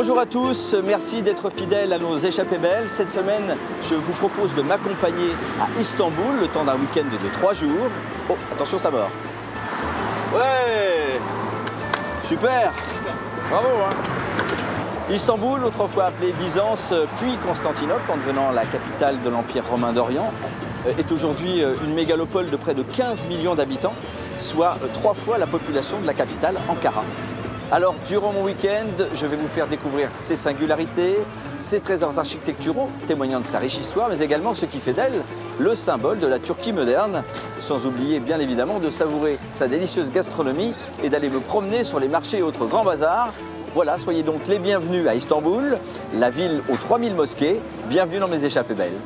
Bonjour à tous, merci d'être fidèles à nos échappées belles. Cette semaine, je vous propose de m'accompagner à Istanbul, le temps d'un week-end de 3 jours. Oh, attention, ça mord. Ouais, super, bravo hein. Istanbul, autrefois appelée Byzance, puis Constantinople, en devenant la capitale de l'Empire romain d'Orient, est aujourd'hui une mégalopole de près de 15 millions d'habitants, soit 3 fois la population de la capitale, Ankara. Alors, durant mon week-end, je vais vous faire découvrir ses singularités, ses trésors architecturaux, témoignant de sa riche histoire, mais également ce qui fait d'elle le symbole de la Turquie moderne, sans oublier bien évidemment de savourer sa délicieuse gastronomie et d'aller me promener sur les marchés et autres grands bazars. Voilà, soyez donc les bienvenus à Istanbul, la ville aux 3000 mosquées. Bienvenue dans mes échappées belles.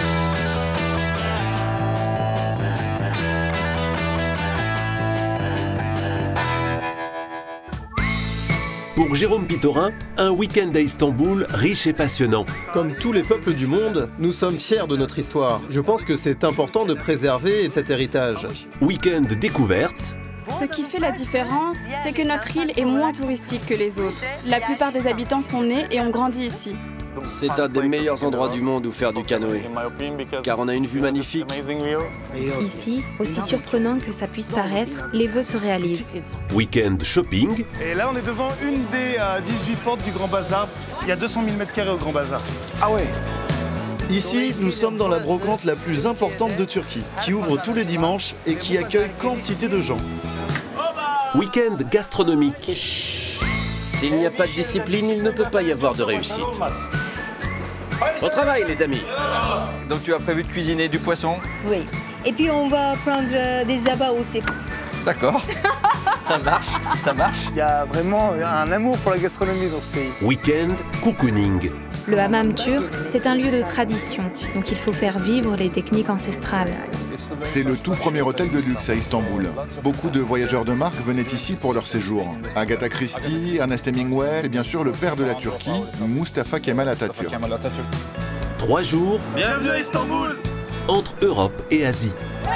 Pour Jérôme Pitorin, un week-end à Istanbul riche et passionnant. Comme tous les peuples du monde, nous sommes fiers de notre histoire. Je pense que c'est important de préserver cet héritage. Week-end découverte. Ce qui fait la différence, c'est que notre île est moins touristique que les autres. La plupart des habitants sont nés et ont grandi ici. C'est un des meilleurs endroits du monde où faire du canoë, car on a une vue magnifique. Ici, aussi surprenant que ça puisse paraître, les vœux se réalisent. Week-end shopping. Et là, on est devant une des 18 portes du Grand Bazar. Il y a 200 000 m² au Grand Bazar. Ah ouais. Ici, nous sommes dans la brocante la plus importante de Turquie, qui ouvre tous les dimanches et qui accueille quantité de gens. Week-end gastronomique. S'il n'y a pas de discipline, il ne peut pas y avoir de réussite. Au travail, les amis. Donc tu as prévu de cuisiner du poisson? Oui. Et puis on va prendre des abats aussi. D'accord. Ça marche, ça marche. Il y a vraiment un amour pour la gastronomie dans ce pays. Week-end cocooning. Le hammam turc, c'est un lieu de tradition, donc il faut faire vivre les techniques ancestrales. C'est le tout premier hôtel de luxe à Istanbul. Beaucoup de voyageurs de marque venaient ici pour leur séjour. Agatha Christie, Ernest Hemingway et bien sûr le père de la Turquie, Mustafa Kemal Atatürk. 3 jours. Bienvenue à Istanbul. Entre Europe et Asie.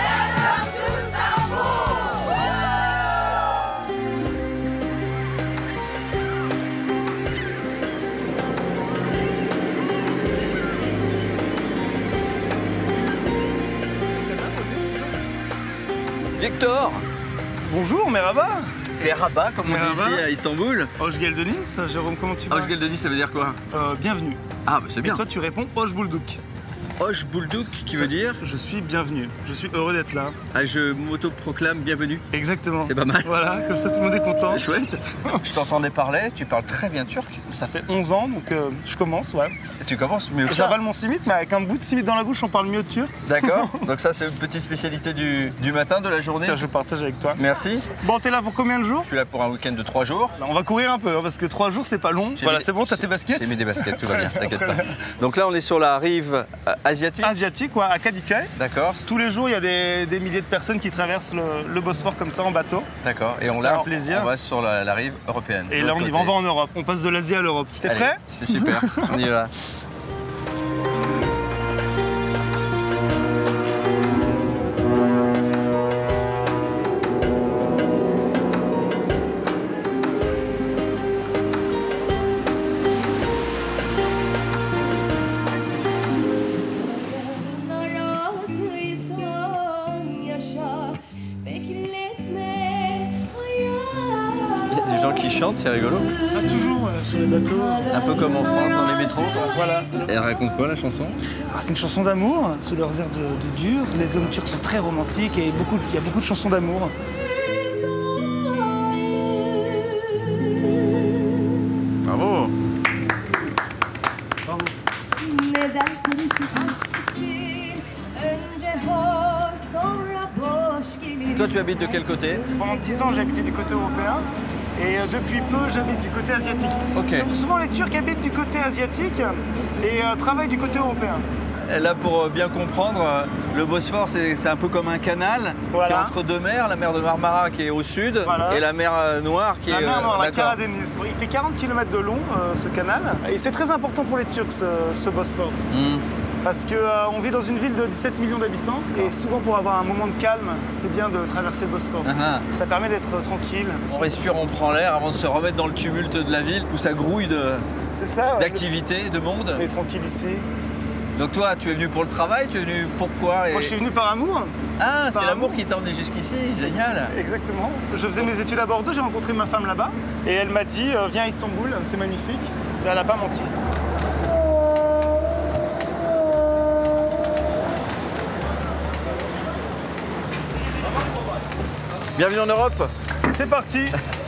Victor. Bonjour, merhaba. Les rabats, comme on dit ici à Istanbul. Hoş geldiniz. Jérôme, comment tu vas? Hoş geldiniz, ça veut dire quoi? Bienvenue. Ah, bah c'est bien. Et toi, tu réponds Hoş bulduk. Hoş bulduk, qui veut dire? Je suis bienvenu. Je suis heureux d'être là. Ah, je m'auto-proclame bienvenue. Exactement. C'est pas mal. Voilà, comme ça tout le monde est content. C'est chouette. Je t'entendais parler, tu parles très bien turc. Ça fait 11 ans, donc je commence, ouais. Et tu commences mieux que ça. J'avale mon simit, mais avec un bout de simit dans la bouche, on parle mieux turc. D'accord. Donc ça, c'est une petite spécialité du matin, de la journée. Tiens, je partage avec toi. Merci. Bon, t'es là pour combien de jours? Je suis là pour un week-end de 3 jours. Là, on va courir un peu, hein, parce que 3 jours, c'est pas long. Voilà, c'est bon, t'as tes baskets? J'ai mis des baskets, tout va bien, t'inquiète pas. Donc là, on est sur la rive asiatique. Asiatique, ouais, à Kadıköy. D'accord. Tous les jours, il y a des milliers de personnes qui traversent le Bosphore comme ça en bateau. D'accord. Et C'est un plaisir. On va sur la rive européenne. Et là, on y va, on va en Europe. On passe de l'Asie à l'Europe. T'es prêt? C'est super, on y va. Des gens qui chantent, c'est rigolo. Ah, toujours sur les bateaux. Un peu comme en France dans les métros, quoi. Voilà. Et elle raconte quoi, la chanson? Alors, c'est une chanson d'amour, sous leurs airs de dur. Les hommes turcs sont très romantiques et il y a beaucoup de chansons d'amour. Bravo. Bravo. Toi, tu habites de quel côté? Pendant 10 ans, j'ai habité du côté européen. Et depuis peu, j'habite du côté asiatique. Ok. Souvent, les Turcs habitent du côté asiatique et travaillent du côté européen. Là, pour bien comprendre, le Bosphore, c'est un peu comme un canal Voilà. qui est entre deux mers, la mer de Marmara qui est au sud Voilà. et la mer Noire qui est... La mer Noire, la d'accord. Karadeniz. Il fait 40 km de long, ce canal. Et c'est très important pour les Turcs, ce Bosphore. Parce qu'on vit dans une ville de 17 millions d'habitants et souvent pour avoir un moment de calme, c'est bien de traverser le Bosphore. Ça permet d'être tranquille. On respire, on prend l'air avant de se remettre dans le tumulte de la ville où ça grouille d'activités, de monde. On est tranquille ici. Donc toi, tu es venu pour le travail, tu es venu pourquoi? Moi je suis venu par amour. Ah, c'est l'amour qui t'a emmené jusqu'ici, génial. Exactement. Je faisais mes études à Bordeaux, j'ai rencontré ma femme là-bas et elle m'a dit viens à Istanbul, c'est magnifique. Et elle n'a pas menti. Bienvenue en Europe. C'est parti.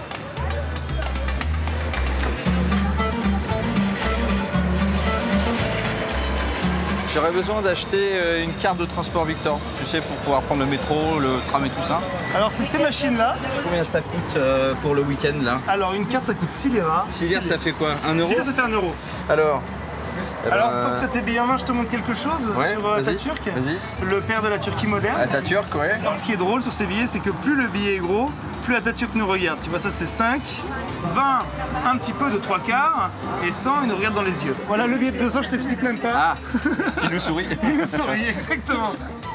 J'aurais besoin d'acheter une carte de transport Victor, tu sais, pour pouvoir prendre le métro, le tram et tout ça. Alors c'est ces machines-là. Combien ça coûte pour le week-end là? Alors une carte ça coûte 6 liras. 6 liras ça fait quoi? 1 euro? 6 liras ça fait 1 euro. Alors tant que tu as tes billets en main, je te montre quelque chose sur Atatürk. Le père de la Turquie moderne. Atatürk, ouais. Alors ce qui est drôle sur ces billets, c'est que plus le billet est gros, plus Atatürk nous regarde. Tu vois, ça c'est 5, 20, un petit peu de 3 quarts, et 100, il nous regarde dans les yeux. Voilà le billet de 200, je t'explique même pas. Ah, il nous sourit. Il nous sourit, exactement.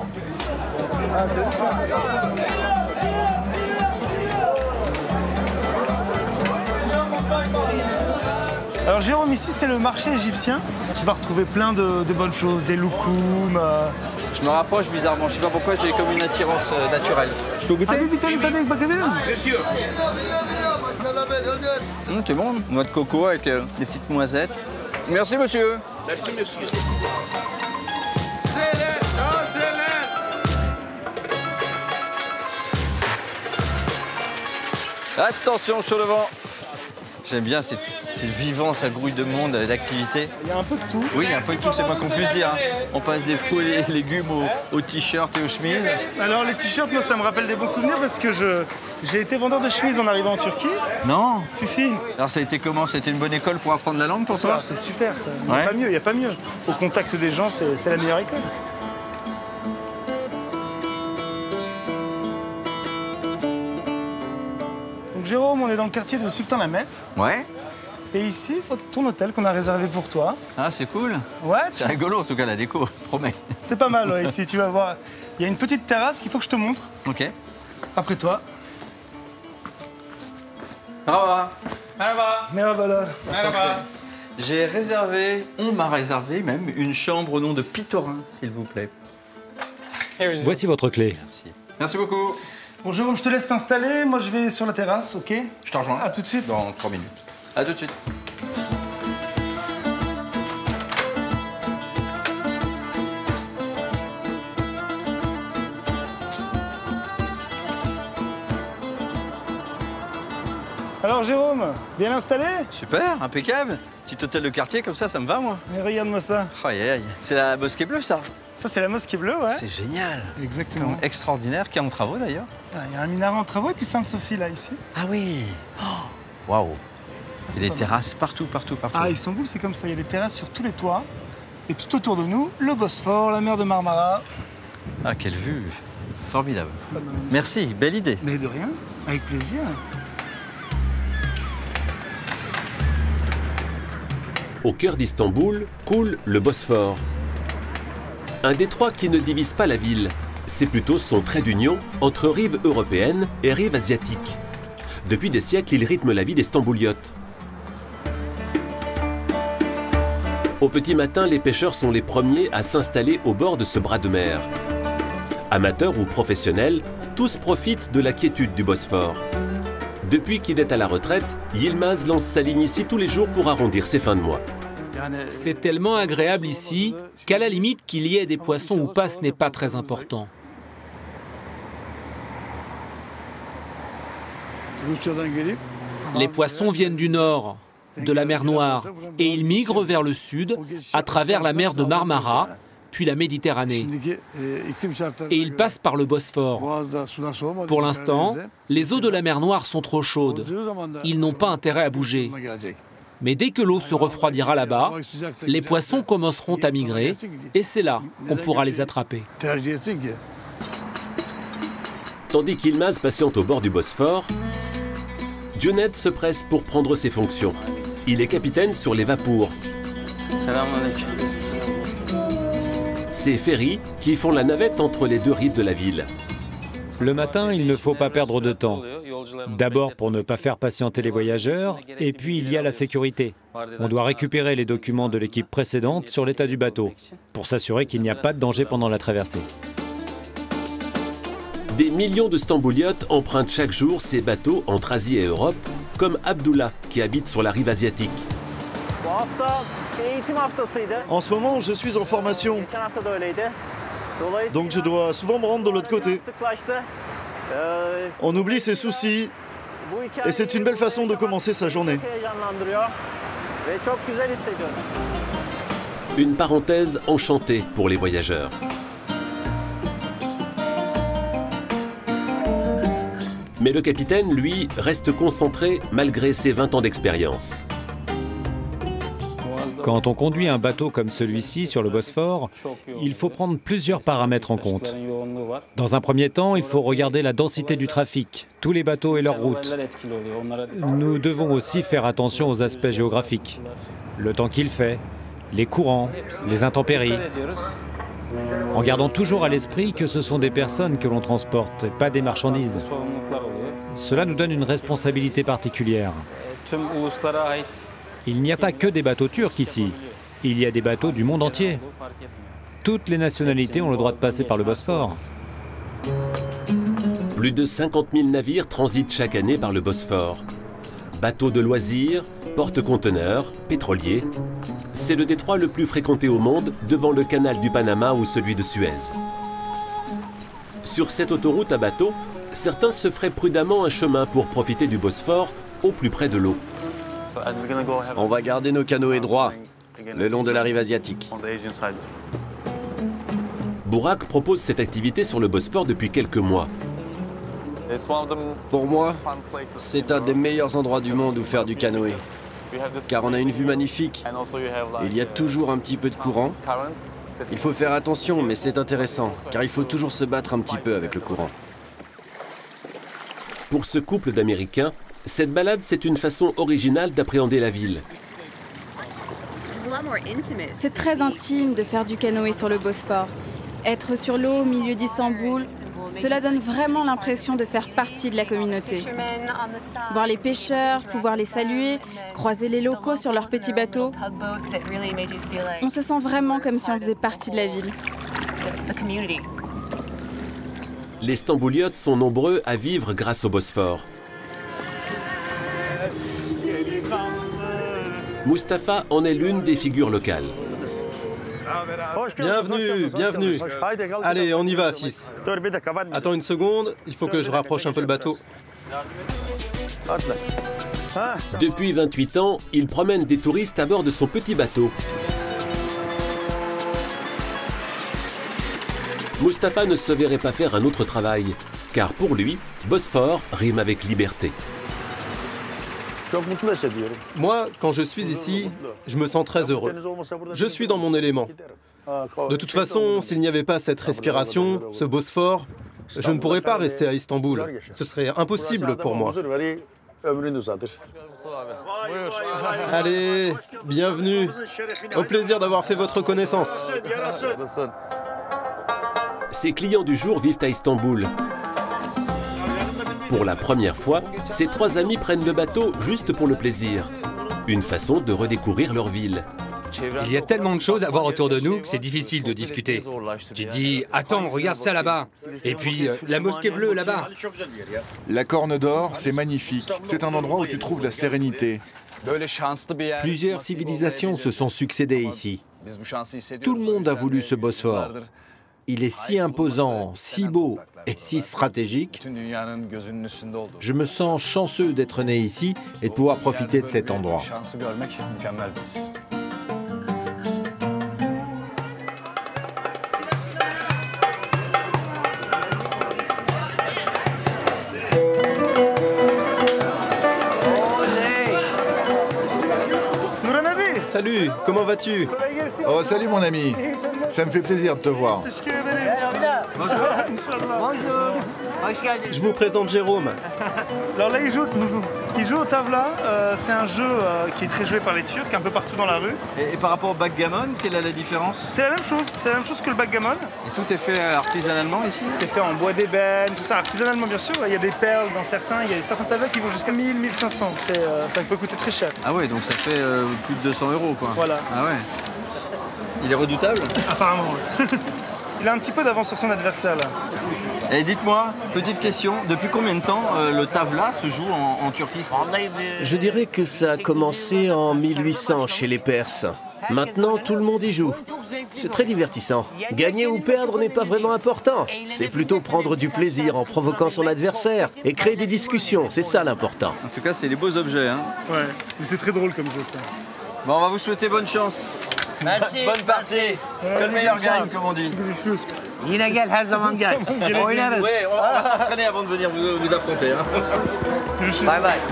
Alors Jérôme, ici c'est le marché égyptien. Tu vas retrouver plein de bonnes choses, des loukoums. Je me rapproche bizarrement, je sais pas pourquoi, j'ai comme une attirance naturelle. Je peux goûter? C'est bon, noix de coco avec des petites noisettes. Merci monsieur. Merci monsieur. Attention, chaud devant. J'aime bien, c'est vivant, ça grouille de monde, d'activités. Il y a un peu de tout. Oui, il y a un peu de tout, c'est pas qu'on puisse dire. On passe des fruits et des légumes aux t-shirts et aux chemises. Alors les t-shirts, moi ça me rappelle des bons souvenirs parce que j'ai été vendeur de chemises en arrivant en Turquie. Non? Si. Alors ça a été comment? C'était une bonne école pour apprendre la langue pour toi? C'est super ça, il n'y a pas mieux. Au contact des gens, c'est la meilleure école. Donc Jérôme, on est dans le quartier de Sultanahmet. Ouais. Et ici, c'est ton hôtel qu'on a réservé pour toi. Ah, c'est cool. Ouais. C'est rigolo en tout cas la déco, je promets. C'est pas mal, ouais, ici, tu vas voir. Il y a une petite terrasse qu'il faut que je te montre. Ok. Après toi. Merhaba. Merhaba. J'ai réservé, on m'a réservé même, une chambre au nom de Pitorin, s'il vous plaît. Voici votre clé. Merci. Merci beaucoup. Bon, Jérôme, je te laisse t'installer. Moi, je vais sur la terrasse, ok? Je te rejoins. À tout de suite. Dans 3 minutes. À tout de suite. Alors, Jérôme, bien installé? Super, impeccable. Petit hôtel de quartier comme ça me va, moi. Et regarde-moi ça. Aïe, aïe. C'est la mosquée bleue, ça? Ça, c'est la mosquée bleue, ouais. C'est génial. Exactement. Extraordinaire, qui est en travaux d'ailleurs. Il y a un minaret en travaux et puis Sainte-Sophie, là, ici. Ah oui. Waouh. Il y a des terrasses partout. Ah, Istanbul, c'est comme ça. Il y a des terrasses sur tous les toits. Et tout autour de nous, le Bosphore, la mer de Marmara. Ah, quelle vue. Formidable. Merci, belle idée. Mais de rien, avec plaisir. Au cœur d'Istanbul coule le Bosphore. Un détroit qui ne divise pas la ville. C'est plutôt son trait d'union entre rive européenne et rive asiatique. Depuis des siècles, il rythme la vie des Stambouliotes. Au petit matin, les pêcheurs sont les premiers à s'installer au bord de ce bras de mer. Amateurs ou professionnels, tous profitent de la quiétude du Bosphore. Depuis qu'il est à la retraite, Yilmaz lance sa ligne ici tous les jours pour arrondir ses fins de mois. C'est tellement agréable ici qu'à la limite qu'il y ait des poissons ou pas, ce n'est pas très important. Les poissons viennent du nord, de la mer Noire, et ils migrent vers le sud à travers la mer de Marmara, puis la Méditerranée. Et ils passent par le Bosphore. Pour l'instant, les eaux de la mer Noire sont trop chaudes. Ils n'ont pas intérêt à bouger. Mais dès que l'eau se refroidira là-bas, les poissons commenceront à migrer, et c'est là qu'on pourra les attraper. Tandis qu'Yilmaz patiente au bord du Bosphore, Junaid se presse pour prendre ses fonctions. Il est capitaine sur les Vapurs. Salam alaikum. ces ferries qui font la navette entre les deux rives de la ville. Le matin, il ne faut pas perdre de temps. D'abord pour ne pas faire patienter les voyageurs, et puis il y a la sécurité. On doit récupérer les documents de l'équipe précédente sur l'état du bateau, pour s'assurer qu'il n'y a pas de danger pendant la traversée. Des millions de Stambouliotes empruntent chaque jour ces bateaux entre Asie et Europe, comme Abdullah, qui habite sur la rive asiatique. En ce moment, je suis en formation. Donc je dois souvent me rendre de l'autre côté. On oublie ses soucis. Et c'est une belle façon de commencer sa journée. Une parenthèse enchantée pour les voyageurs. Mais le capitaine, lui, reste concentré malgré ses 20 ans d'expérience. Quand on conduit un bateau comme celui-ci sur le Bosphore, il faut prendre plusieurs paramètres en compte. Dans un premier temps, il faut regarder la densité du trafic, tous les bateaux et leur route. Nous devons aussi faire attention aux aspects géographiques, le temps qu'il fait, les courants, les intempéries, en gardant toujours à l'esprit que ce sont des personnes que l'on transporte, et pas des marchandises. Cela nous donne une responsabilité particulière. Il n'y a pas que des bateaux turcs ici, il y a des bateaux du monde entier. Toutes les nationalités ont le droit de passer par le Bosphore. Plus de 50 000 navires transitent chaque année par le Bosphore. Bateaux de loisirs, porte-conteneurs, pétroliers. C'est le détroit le plus fréquenté au monde, devant le canal du Panama ou celui de Suez. Sur cette autoroute à bateau, certains se feraient prudemment un chemin pour profiter du Bosphore au plus près de l'eau. On va garder nos canoës droits, le long de la rive asiatique. Burak propose cette activité sur le Bosphore depuis quelques mois. Pour moi, c'est un des meilleurs endroits du monde où faire du canoë. Car on a une vue magnifique. Il y a toujours un petit peu de courant. Il faut faire attention, mais c'est intéressant, car il faut toujours se battre un petit peu avec le courant. Pour ce couple d'Américains, cette balade, c'est une façon originale d'appréhender la ville. C'est très intime de faire du canoë sur le Bosphore. Être sur l'eau au milieu d'Istanbul, cela donne vraiment l'impression de faire partie de la communauté. Voir les pêcheurs, pouvoir les saluer, croiser les locaux sur leurs petits bateaux, on se sent vraiment comme si on faisait partie de la ville. Les Stambouliotes sont nombreux à vivre grâce au Bosphore. Mustapha en est l'une des figures locales. Bienvenue, bienvenue. Allez, on y va, fils. Attends une seconde, il faut que je rapproche un peu le bateau. Depuis 28 ans, il promène des touristes à bord de son petit bateau. Mustapha ne se verrait pas faire un autre travail, car pour lui, Bosphore rime avec liberté. Moi, quand je suis ici, je me sens très heureux. Je suis dans mon élément. De toute façon, s'il n'y avait pas cette respiration, ce Bosphore, je ne pourrais pas rester à Istanbul. Ce serait impossible pour moi. Allez, bienvenue. Au plaisir d'avoir fait votre connaissance. Ses clients du jour vivent à Istanbul. Pour la première fois, ces trois amis prennent le bateau juste pour le plaisir. Une façon de redécouvrir leur ville. Il y a tellement de choses à voir autour de nous que c'est difficile de discuter. Tu te dis, attends, regarde ça là-bas. Et puis, la mosquée bleue là-bas. La Corne d'Or, c'est magnifique. C'est un endroit où tu trouves la sérénité. Plusieurs civilisations se sont succédées ici. Tout le monde a voulu ce Bosphore. Il est si imposant, si beau et si stratégique. Je me sens chanceux d'être né ici et de pouvoir profiter de cet endroit. Salut, comment vas-tu? Oh, salut mon ami. Ça me fait plaisir de te voir. Je vous présente Jérôme. Alors là, il joue au tavla. C'est un jeu qui est très joué par les Turcs, un peu partout dans la rue. Et par rapport au backgammon, quelle est la différence? C'est la même chose. C'est la même chose que le backgammon. Et tout est fait artisanalement ici? C'est fait en bois d'ébène, tout ça artisanalement bien sûr. Il y a des perles dans certains. Il y a certains tableaux qui vont jusqu'à 1000, 1500. Ça peut coûter très cher. Ah ouais, donc ça fait plus de 200 € quoi. Voilà. Ah ouais. Il est redoutable? Apparemment, oui. Il a un petit peu d'avance sur son adversaire là. Et dites-moi, petite question, depuis combien de temps le tavla se joue en Turquie? Je dirais que ça a commencé en 1800 chez les Perses. Maintenant, tout le monde y joue. C'est très divertissant. Gagner ou perdre n'est pas vraiment important. C'est plutôt prendre du plaisir en provoquant son adversaire et créer des discussions. C'est ça l'important. En tout cas, c'est les beaux objets. Hein. Ouais, mais c'est très drôle comme jeu ça. Bon, on va vous souhaiter bonne chance. Merci. Bonne partie. Que le meilleur gagne, comme on dit. Yine gel her zaman gel. Oynarız. Ouais, on va s'entraîner avant de venir vous affronter. Hein. Bye bye.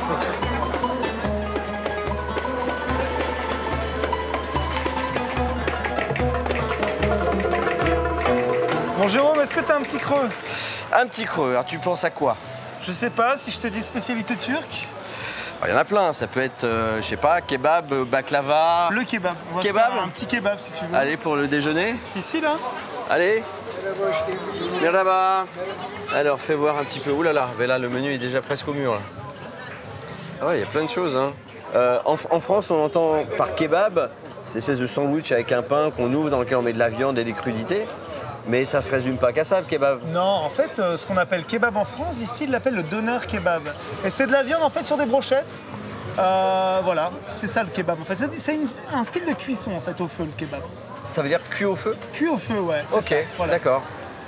Bon Jérôme, est-ce que t'as un petit creux? Un petit creux, alors tu penses à quoi? Je sais pas, si je te dis spécialité turque. Il y en a plein, ça peut être, je sais pas, kebab, baklava. Le kebab. On va kebab, faire un petit kebab si tu veux. Allez, pour le déjeuner. Ici, là. Allez. Viens là-bas. Alors, fais voir un petit peu. Ouh là là, mais là, le menu est déjà presque au mur. Là. Ah ouais, il y a plein de choses. Hein. En France, on entend par kebab, cette espèce de sandwich avec un pain qu'on ouvre, dans lequel on met de la viande et des crudités. Mais ça se résume pas qu'à ça, le kebab. Non, en fait, ce qu'on appelle kebab en France, ici, ils l'appellent le doner kebab. Et c'est de la viande, en fait, sur des brochettes. Voilà, c'est ça le kebab. Enfin, c'est un style de cuisson, en fait, au feu, le kebab. Ça veut dire cuit au feu? Cuit au feu, ouais, c'est ça. Ok, voilà. D'accord.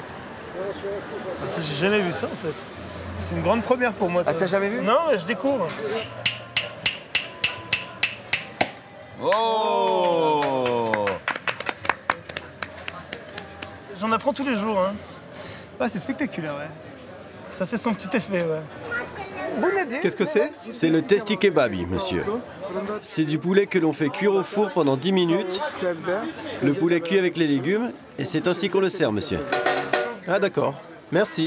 J'ai jamais vu ça, en fait. C'est une grande première pour moi, ça. Ah, t'as jamais vu? Non, je découvre. Oh! J'en apprends tous les jours, hein. Ouais, c'est spectaculaire, ouais. Ça fait son petit effet, ouais. Qu'est-ce que c'est? C'est le testi kebabi, monsieur. C'est du poulet que l'on fait cuire au four pendant 10 minutes. Le poulet cuit avec les légumes, et c'est ainsi qu'on le sert, monsieur. Ah d'accord, merci.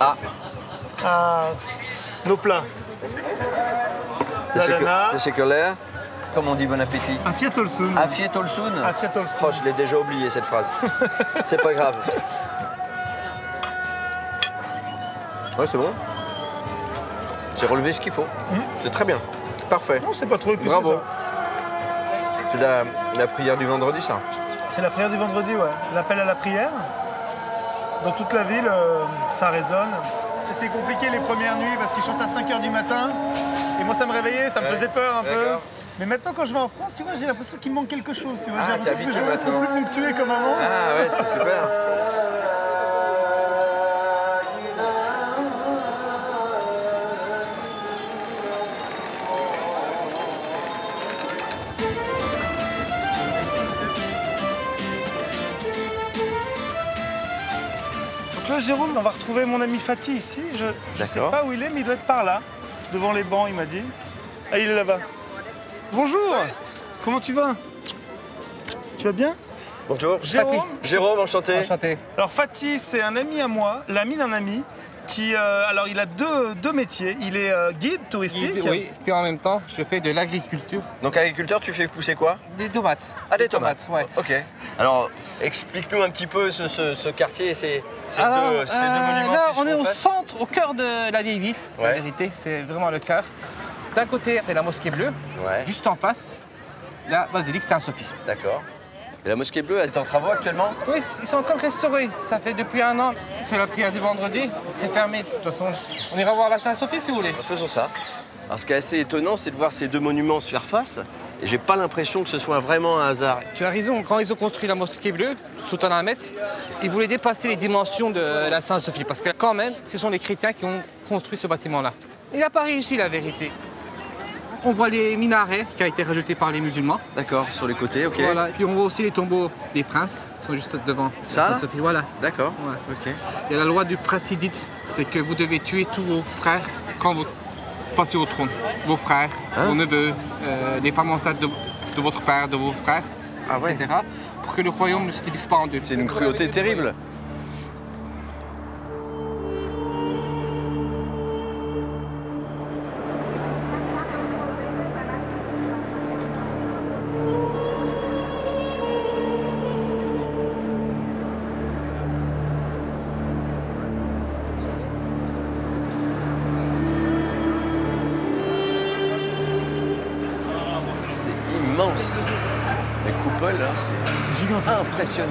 Nos plats. Teşekkürler. Comment on dit bon appétit? Afiyet olsun. Afiyet olsun. Afiyet olsun. Oh, je l'ai déjà oublié cette phrase. C'est pas grave. Ouais, c'est bon. J'ai relevé ce qu'il faut. C'est très bien. Parfait. Non, c'est pas trop épicé. Bravo. Ça. C'est la prière du vendredi, ça? C'est la prière du vendredi, ouais. L'appel à la prière. Dans toute la ville, ça résonne. C'était compliqué les premières nuits parce qu'ils chantent à 5 h du matin. Et moi, ça me réveillait, ça me faisait peur un peu. Mais maintenant, quand je vais en France, tu vois, j'ai l'impression qu'il me manque quelque chose. Tu vois, j'ai l'impression que les journées sont plus ponctuées comme avant. Ah ouais, c'est super. Donc là, Jérôme, on va retrouver mon ami Fatih ici. Je sais pas où il est, mais il doit être par là, devant les bancs, il m'a dit. Ah, il est là-bas. Bonjour. Comment tu vas? Tu vas bien? Bonjour. Jérôme. Fatih. Jérôme, enchanté. Enchanté. Alors Fatih, c'est un ami à moi, l'ami d'un ami, qui, alors il a deux métiers. Il est guide touristique. Oui, puis en même temps, je fais de l'agriculture. Donc agriculteur, tu fais pousser quoi? Des tomates. Ah, des tomates, ouais. Ok. Alors, explique-nous un petit peu ce quartier et ces deux monuments. Là, on est au centre, au cœur de la vieille ville, la vérité, c'est vraiment le cœur. D'un côté, c'est la mosquée bleue, juste en face, la basilique Saint-Sophie. D'accord. Et la mosquée bleue, elle est en travaux actuellement? Oui, ils sont en train de restaurer. Ça fait depuis 1 an. C'est la prière du vendredi. C'est fermé. De toute façon, on ira voir la Saint-Sophie si vous voulez. Faisons ça. Alors, ce qui est assez étonnant, c'est de voir ces deux monuments se faire face. Et j'ai pas l'impression que ce soit vraiment un hasard. Tu as raison. Quand ils ont construit la mosquée bleue, Sultan Ahmed, ils voulaient dépasser les dimensions de la Saint-Sophie. Parce que quand même, ce sont les chrétiens qui ont construit ce bâtiment-là. Il n'a pas réussi, la vérité. On voit les minarets qui ont été rajoutés par les musulmans. D'accord, sur les côtés, ok. Voilà, puis on voit aussi les tombeaux des princes, qui sont juste devant Saint-Sophie. Voilà. D'accord, ouais. Ok. Il y a la loi du fracidite, c'est que vous devez tuer tous vos frères quand vous passez au trône. Vos frères, vos neveux, les femmes enceintes de votre père, de vos frères, etc. Pour que le royaume ne se divise pas en deux. C'est une cruauté terrible. coupole, là, c'est gigantesque. Impressionnant.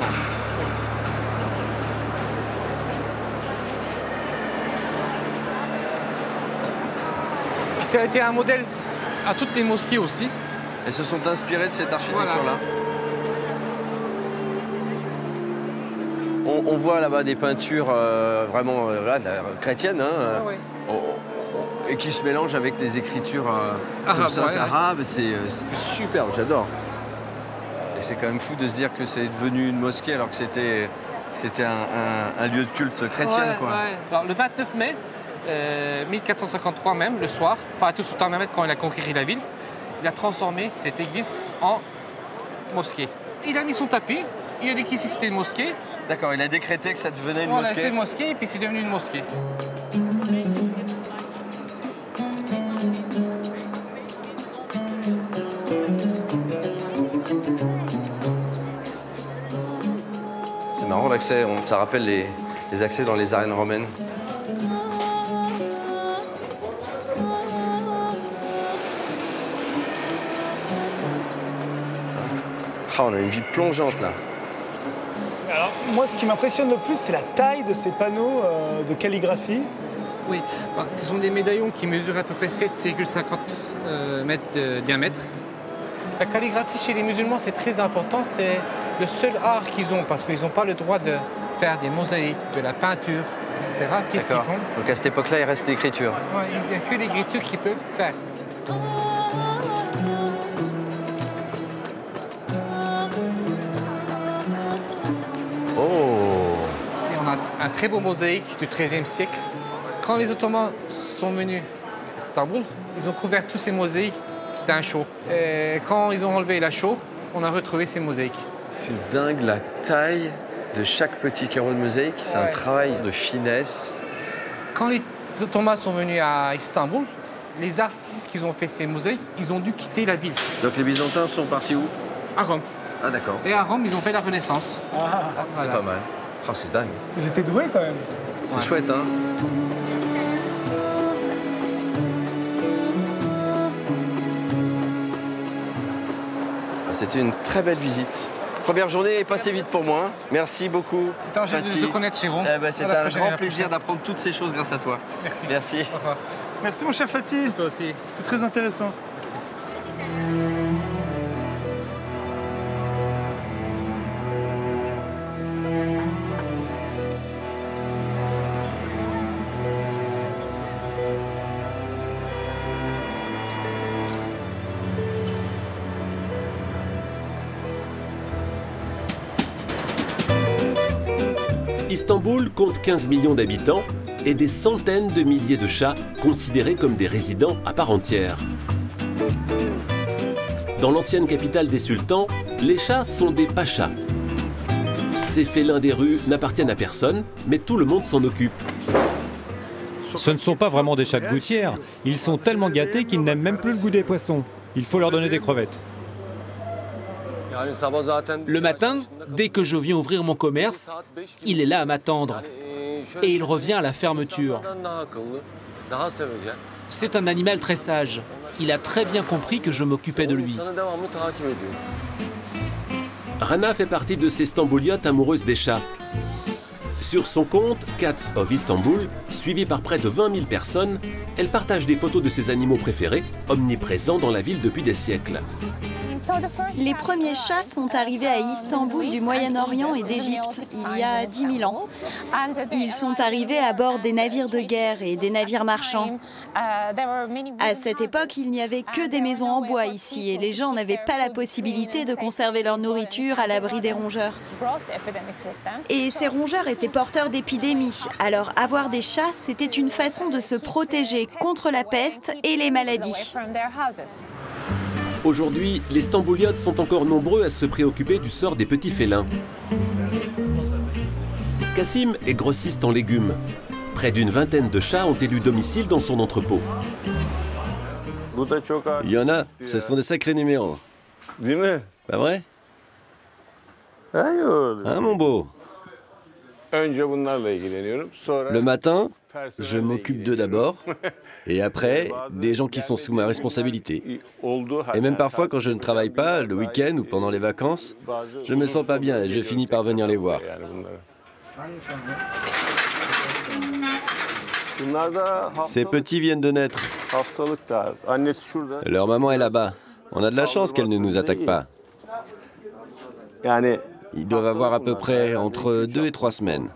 Puis ça a été un modèle à toutes les mosquées aussi. Elles se sont inspirées de cette architecture-là. On voit là-bas des peintures vraiment chrétiennes, hein, et qui se mélangent avec des écritures arabes. C'est super, j'adore. Et c'est quand même fou de se dire que c'est devenu une mosquée alors que c'était un lieu de culte chrétien. Quoi. Alors, le 29 mai 1453 même, le soir, enfin tout Sultan Mehmed, quand il a conquis la ville, il a transformé cette église en mosquée. Il a mis son tapis, il a dit qu'ici c'était une mosquée. D'accord, il a décrété que ça devenait une mosquée. C'est une mosquée et puis c'est devenu une mosquée. C'est marrant l'accès, ça rappelle les accès dans les arènes romaines. Ah, on a une vie plongeante là. Alors, moi, ce qui m'impressionne le plus, c'est la taille de ces panneaux de calligraphie. Oui, ce sont des médaillons qui mesurent à peu près 7,50 mètres de diamètre. La calligraphie chez les musulmans, c'est très important. C'est le seul art qu'ils ont parce qu'ils n'ont pas le droit de faire des mosaïques, de la peinture, etc. Qu'est-ce qu'ils font? Donc à cette époque-là, il reste l'écriture. Ouais, il n'y a que l'écriture qu'ils peuvent faire. Ici, on a un très beau mosaïque du XIIIe siècle. Quand les Ottomans sont venus à Istanbul, ils ont couvert tous ces mosaïques d'un chaux. Et quand ils ont enlevé la chaux, on a retrouvé ces mosaïques. C'est dingue la taille de chaque petit carreau de mosaïque. C'est un travail de finesse. Quand les Ottomans sont venus à Istanbul, les artistes qui ont fait ces mosaïques, ils ont dû quitter la ville. Donc les Byzantins sont partis où? À Rome. Ah d'accord. Et à Rome, ils ont fait la Renaissance. C'est pas mal. Oh, c'est dingue. Ils étaient doués quand même. C'est chouette, hein? C'était une très belle visite. Première journée est passée vite pour moi. Merci beaucoup. C'est un plaisir de te connaître, Jérôme. C'est un grand plaisir d'apprendre toutes ces choses grâce à toi. Merci. Merci. Merci mon cher Fatih. Toi aussi. C'était très intéressant. Istanbul compte 15 millions d'habitants et des centaines de milliers de chats considérés comme des résidents à part entière. Dans l'ancienne capitale des sultans, les chats sont des pachas. Ces félins des rues n'appartiennent à personne, mais tout le monde s'en occupe. Ce ne sont pas vraiment des chats de gouttière. Ils sont tellement gâtés qu'ils n'aiment même plus le goût des poissons. Il faut leur donner des crevettes. Le matin, dès que je viens ouvrir mon commerce, il est là à m'attendre. Et il revient à la fermeture. C'est un animal très sage. Il a très bien compris que je m'occupais de lui. Rana fait partie de ces Stambouliotes amoureuses des chats. Sur son compte, Cats of Istanbul, suivi par près de 20 000 personnes, elle partage des photos de ses animaux préférés, omniprésents dans la ville depuis des siècles. Les premiers chats sont arrivés à Istanbul du Moyen-Orient et d'Égypte il y a 10 000 ans. Ils sont arrivés à bord des navires de guerre et des navires marchands. À cette époque, il n'y avait que des maisons en bois ici et les gens n'avaient pas la possibilité de conserver leur nourriture à l'abri des rongeurs. Et ces rongeurs étaient porteurs d'épidémies. Alors avoir des chats, c'était une façon de se protéger contre la peste et les maladies. Aujourd'hui, les Stambouliotes sont encore nombreux à se préoccuper du sort des petits félins. Kassim est grossiste en légumes. Près d'une vingtaine de chats ont élu domicile dans son entrepôt. Il y en a, ce sont des sacrés numéros. Pas vrai? Hein, mon beau? Le matin, Je m'occupe d'eux d'abord, et après, des gens qui sont sous ma responsabilité. Et même parfois, quand je ne travaille pas, le week-end ou pendant les vacances, je me sens pas bien et je finis par venir les voir. Ces petits viennent de naître. Leur maman est là-bas. On a de la chance qu'elle ne nous attaque pas. Ils doivent avoir à peu près entre 2 et 3 semaines.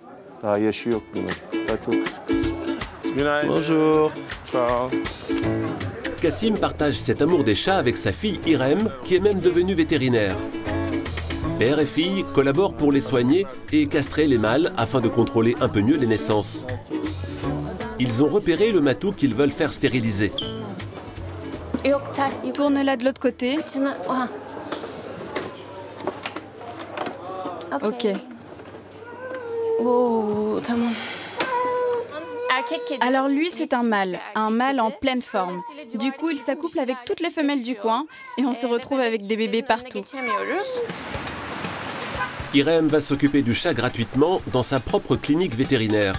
Bonjour. Kassim partage cet amour des chats avec sa fille Irem, qui est même devenue vétérinaire. Père et fille collaborent pour les soigner et castrer les mâles afin de contrôler un peu mieux les naissances. Ils ont repéré le matou qu'ils veulent faire stériliser. Tourne-la de l'autre côté. Ok. Alors lui, c'est un mâle en pleine forme. Du coup, il s'accouple avec toutes les femelles du coin et on se retrouve avec des bébés partout. Irem va s'occuper du chat gratuitement dans sa propre clinique vétérinaire.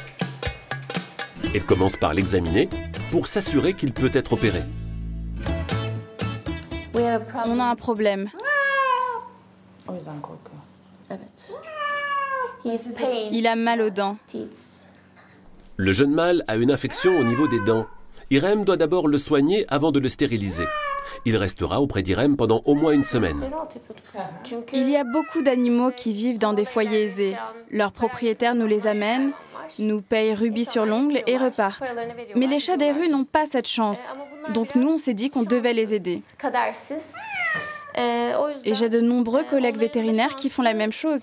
Elle commence par l'examiner pour s'assurer qu'il peut être opéré. On a un problème. Il a mal aux dents. Le jeune mâle a une infection au niveau des dents. Irem doit d'abord le soigner avant de le stériliser. Il restera auprès d'Irem pendant au moins une semaine. Il y a beaucoup d'animaux qui vivent dans des foyers aisés. Leurs propriétaires nous les amènent, nous payent rubis sur l'ongle et repartent. Mais les chats des rues n'ont pas cette chance. Donc nous, on s'est dit qu'on devait les aider. Et j'ai de nombreux collègues vétérinaires qui font la même chose.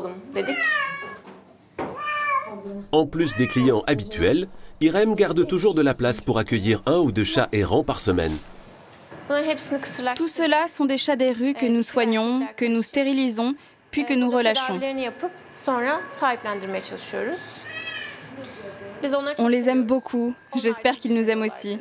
En plus des clients habituels, Irem garde toujours de la place pour accueillir 1 ou 2 chats errants par semaine. Tout cela sont des chats des rues que nous soignons, que nous stérilisons, puis que nous relâchons. On les aime beaucoup. J'espère qu'ils nous aiment aussi.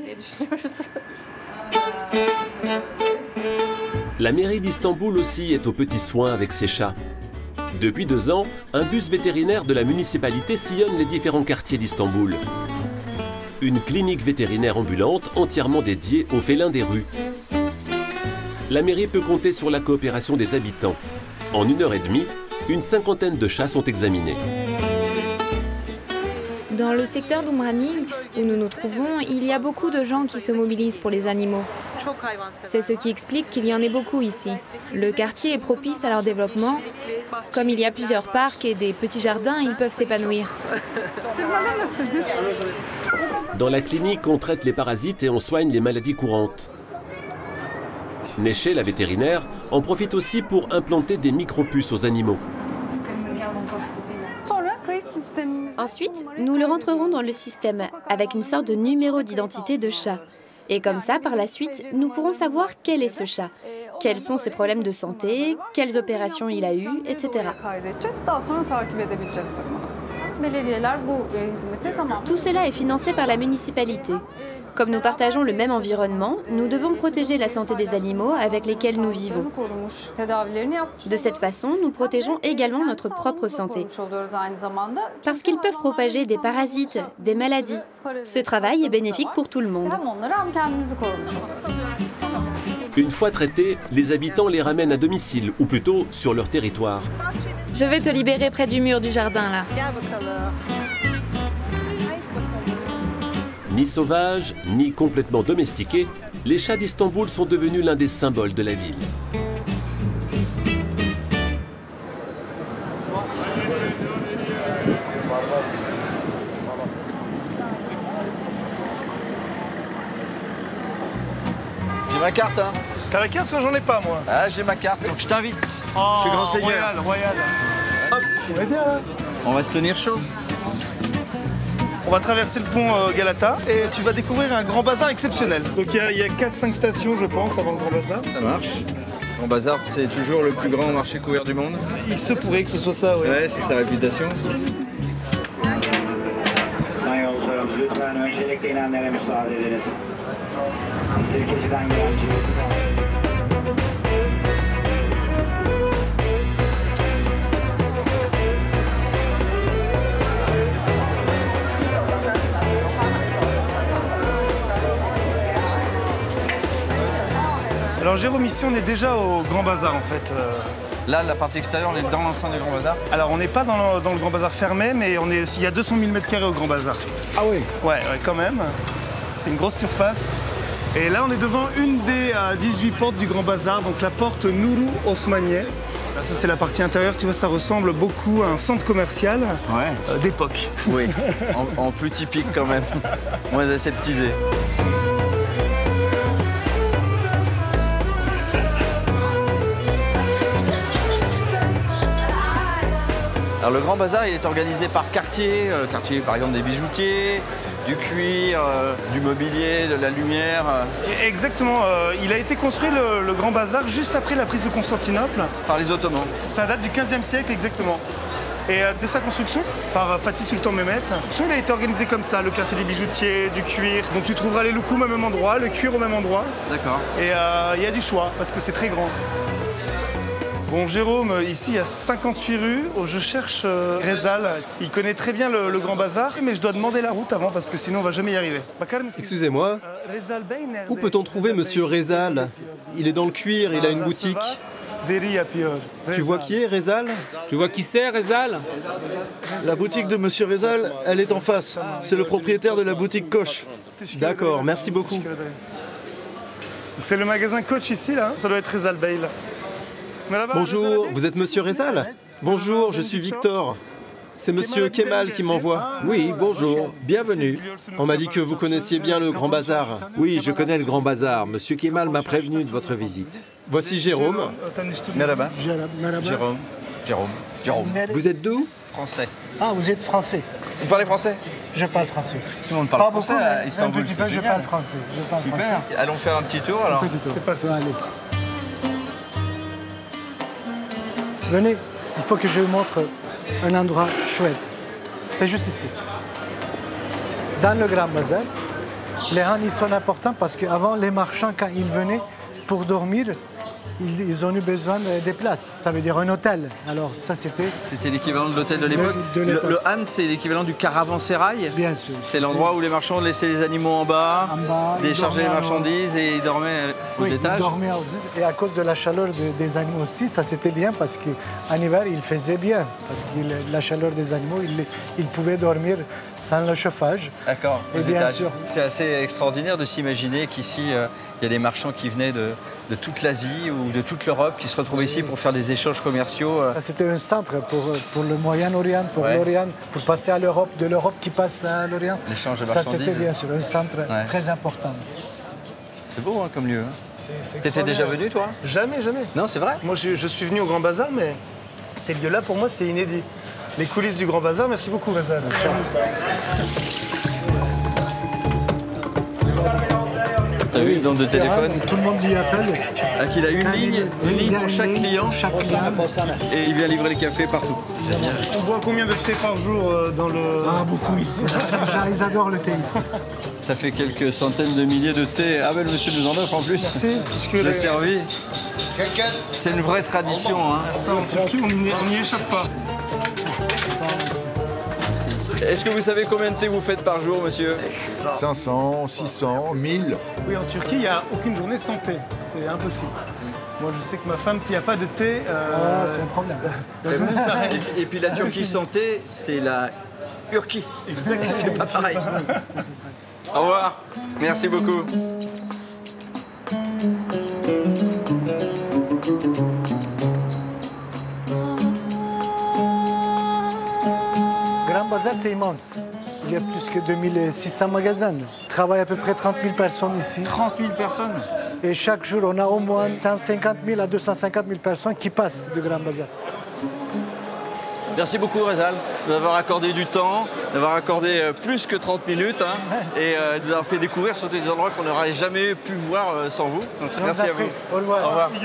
La mairie d'Istanbul aussi est aux petits soins avec ses chats. Depuis 2 ans, un bus vétérinaire de la municipalité sillonne les différents quartiers d'Istanbul. Une clinique vétérinaire ambulante entièrement dédiée aux félins des rues. La mairie peut compter sur la coopération des habitants. En 1h30, une 50aine de chats sont examinés. Dans le secteur d'Umrani, où nous nous trouvons, il y a beaucoup de gens qui se mobilisent pour les animaux. C'est ce qui explique qu'il y en ait beaucoup ici. Le quartier est propice à leur développement. Comme il y a plusieurs parcs et des petits jardins, ils peuvent s'épanouir. Dans la clinique, on traite les parasites et on soigne les maladies courantes. Neşe, la vétérinaire, en profite aussi pour implanter des micropuces aux animaux. Ensuite, nous le rentrerons dans le système avec une sorte de numéro d'identité de chat. Et comme ça, par la suite, nous pourrons savoir quel est ce chat, quels sont ses problèmes de santé, quelles opérations il a eues, etc. Tout cela est financé par la municipalité. Comme nous partageons le même environnement, nous devons protéger la santé des animaux avec lesquels nous vivons. De cette façon, nous protégeons également notre propre santé. Parce qu'ils peuvent propager des parasites, des maladies. Ce travail est bénéfique pour tout le monde. Une fois traités, les habitants les ramènent à domicile, ou plutôt sur leur territoire. Je vais te libérer près du mur du jardin, là. Ni sauvages, ni complètement domestiqués, les chats d'Istanbul sont devenus l'un des symboles de la ville. J'ai ma carte, hein. T'as la carte, parce que j'en ai pas, moi. Ah, j'ai ma carte, donc je t'invite. Oh, je suis grand seigneur. Royal. Hop. On est bien, là. On va se tenir chaud. On va traverser le pont Galata et tu vas découvrir un grand bazar exceptionnel. Donc il y a 4-5 stations, je pense, avant le grand bazar. Ça marche. Le grand bazar, c'est toujours le plus grand marché couvert du monde. Il se pourrait que ce soit ça, oui. Ouais, c'est sa réputation. Alors Jérôme, ici on est déjà au Grand Bazar en fait. Là, la partie extérieure, on est dans l'enceinte du Grand Bazar? Alors on n'est pas dans le Grand Bazar fermé, mais il y a 200 000 m² au Grand Bazar. Ah oui? Ouais, quand même. C'est une grosse surface. Et là on est devant une des 18 portes du Grand Bazar, donc la porte Nuru Osmaniye. Là, ça c'est la partie intérieure, tu vois, ça ressemble beaucoup à un centre commercial d'époque. Oui, en plus typique quand même, moins aseptisé. Alors le Grand Bazar, il est organisé par quartier, quartier par exemple des bijoutiers, du cuir, du mobilier, de la lumière. Exactement, il a été construit le Grand Bazar juste après la prise de Constantinople. Par les Ottomans. Ça date du 15e siècle exactement. Et dès sa construction, par Fatih Sultan Mehmet, il a été organisé comme ça, le quartier des bijoutiers, du cuir. Donc tu trouveras les loukoums au même endroit, le cuir au même endroit. D'accord. Et il y a du choix, parce que c'est très grand. Bon, Jérôme, ici, il y a 58 rues. Je cherche Rezal. Il connaît très bien le Grand Bazar, mais je dois demander la route avant, parce que sinon, on va jamais y arriver. Excusez-moi, où peut-on trouver Monsieur Rezal? Il est dans le cuir, il a une boutique. Tu vois qui est Rezal? Tu vois qui c'est, Rezal? La boutique de Monsieur Rezal, elle est en face. C'est le propriétaire de la boutique Koch. D'accord, merci beaucoup. C'est le magasin Koch ici, là. Ça doit être Rezal Bey. Bonjour, vous êtes Monsieur Rezal? Bonjour, je suis Victor. C'est Monsieur Kemal qui m'envoie. Oui, bonjour, bienvenue. On m'a dit que vous connaissiez bien le Grand Bazar. Oui, je connais le Grand Bazar. Monsieur Kemal m'a prévenu de votre visite. Voici Jérôme. Merhaba. Jérôme. Vous êtes d'où? Français. Ah, vous êtes français? Vous parlez français? Je parle français. Tout le monde parle français à Istanbul. Un petit peu, je parle français. Super. Allons faire un petit tour alors. C'est parti. Allez. Venez, il faut que je vous montre un endroit chouette. C'est juste ici. Dans le Grand Bazar, les hannes ils sont importants parce qu'avant, les marchands, quand ils venaient pour dormir, ils ont eu besoin des places. Ça veut dire un hôtel. Alors ça, c'était... C'était l'équivalent de l'hôtel de l'époque. Le han, c'est l'équivalent du caravansérail. Bien sûr. C'est l'endroit où les marchands laissaient les animaux en bas, déchargeaient les marchandises et ils dormaient aux étages. Ils dormaient et à cause de la chaleur des animaux aussi, ça c'était bien parce qu'en hiver, il faisait bien. Parce que la chaleur des animaux, ils pouvaient dormir sans le chauffage. D'accord, aux bien étages. Sûr. C'est assez extraordinaire de s'imaginer qu'ici, il y a des marchands qui venaient de toute l'Asie ou de toute l'Europe qui se retrouvaient ici pour faire des échanges commerciaux. C'était un centre pour le Moyen-Orient, pour l'Orient, pour passer à l'Europe, de l'Europe qui passe à l'Orient. L'échange de marchandises. Ça, c'était bien sûr un centre très important. C'est beau hein, comme lieu. T'étais déjà venu, toi? Jamais. Non, c'est vrai? Moi, je suis venu au Grand Bazar, mais ces lieux-là, pour moi, c'est inédit. Les coulisses du Grand Bazar, merci beaucoup, Rezal. T'as vu le nombre de téléphones? Tout le monde lui appelle. Il a une ligne pour chaque client. Et il vient livrer les cafés partout. Génial. On boit combien de thé par jour dans le... Ah, beaucoup ici. Ils adorent le thé ici. Ça fait quelques centaines de milliers de thé. Ah ben le monsieur nous en offre en plus. Merci. Je l'ai servi. C'est une vraie tradition. Hein. Ça, en Turquie, on n'y échappe pas. Est-ce que vous savez combien de thé vous faites par jour, monsieur? 500, 600, 1000. Oui, en Turquie, il n'y a aucune journée sans thé. C'est impossible. Moi, je sais que ma femme, s'il n'y a pas de thé... c'est un problème. Et puis la Turquie sans thé, c'est la Urquie. Exactement. C'est pas pareil. Au revoir. Merci beaucoup. Grand Bazar, c'est immense. Il y a plus que 2600 magasins. Il travaille à peu près 30 000 personnes ici. 30 000 personnes? Et chaque jour, on a au moins 150 000 à 250 000 personnes qui passent du Grand Bazar. Merci beaucoup, Rezal, de nous avoir accordé du temps, d'avoir accordé plus que 30 minutes et de nous avoir fait découvrir sur des endroits qu'on n'aurait jamais pu voir sans vous. Donc merci à vous. Au revoir. Au revoir.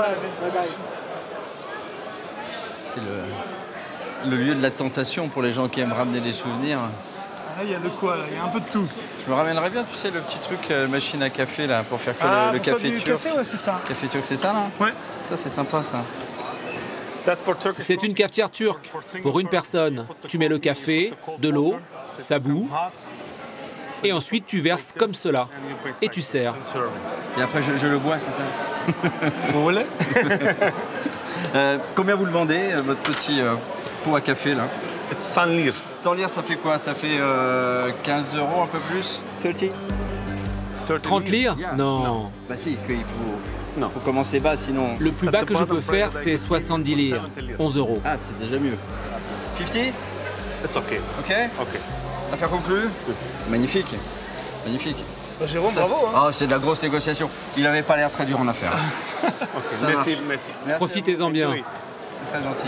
C'est le lieu de la tentation pour les gens qui aiment ramener des souvenirs. Là, il y a de quoi, il y a un peu de tout. Je me ramènerais bien, tu sais, le petit truc, machine à café, là, pour faire que le café turc. Café, ouais, c'est ça. Café turc, c'est ça, là? Ouais. Ça, c'est sympa, ça. C'est une cafetière turque pour une personne. Tu mets le café, de l'eau, ça bout, et ensuite tu verses comme cela, et tu sers. Et après, je le bois, c'est ça? Vous voulez? Combien vous le vendez, votre petit pot à café, là? 100 lire. 100 lire, ça fait quoi? Ça fait 15 €, un peu plus? 30 lire? Non. Bah si, il faut commencer bas, sinon... Le plus bas que je peux faire, c'est 70 lire, 11 €. Ah, c'est déjà mieux. 50? It's okay. Ok? Ok. Affaire conclue? Magnifique. Magnifique. Jérôme, bravo. Hein. Ah, c'est de la grosse négociation. Il n'avait pas l'air très dur en affaires. Okay. Merci. Profitez-en bien. Oui. C'est très gentil.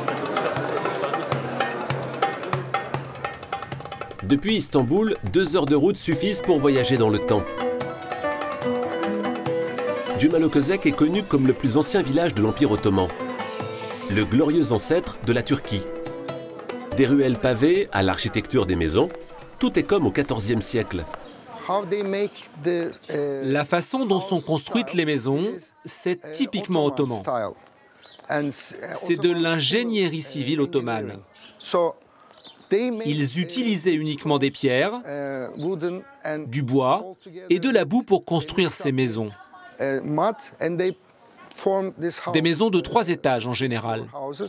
Depuis Istanbul, 2 heures de route suffisent pour voyager dans le temps. Cumalokozek est connu comme le plus ancien village de l'Empire ottoman, le glorieux ancêtre de la Turquie. Des ruelles pavées à l'architecture des maisons, tout est comme au XIVe siècle. La façon dont sont construites les maisons, c'est typiquement ottoman. C'est de l'ingénierie civile ottomane. Ils utilisaient uniquement des pierres, du bois et de la boue pour construire ces maisons. Des maisons de 3 étages en général.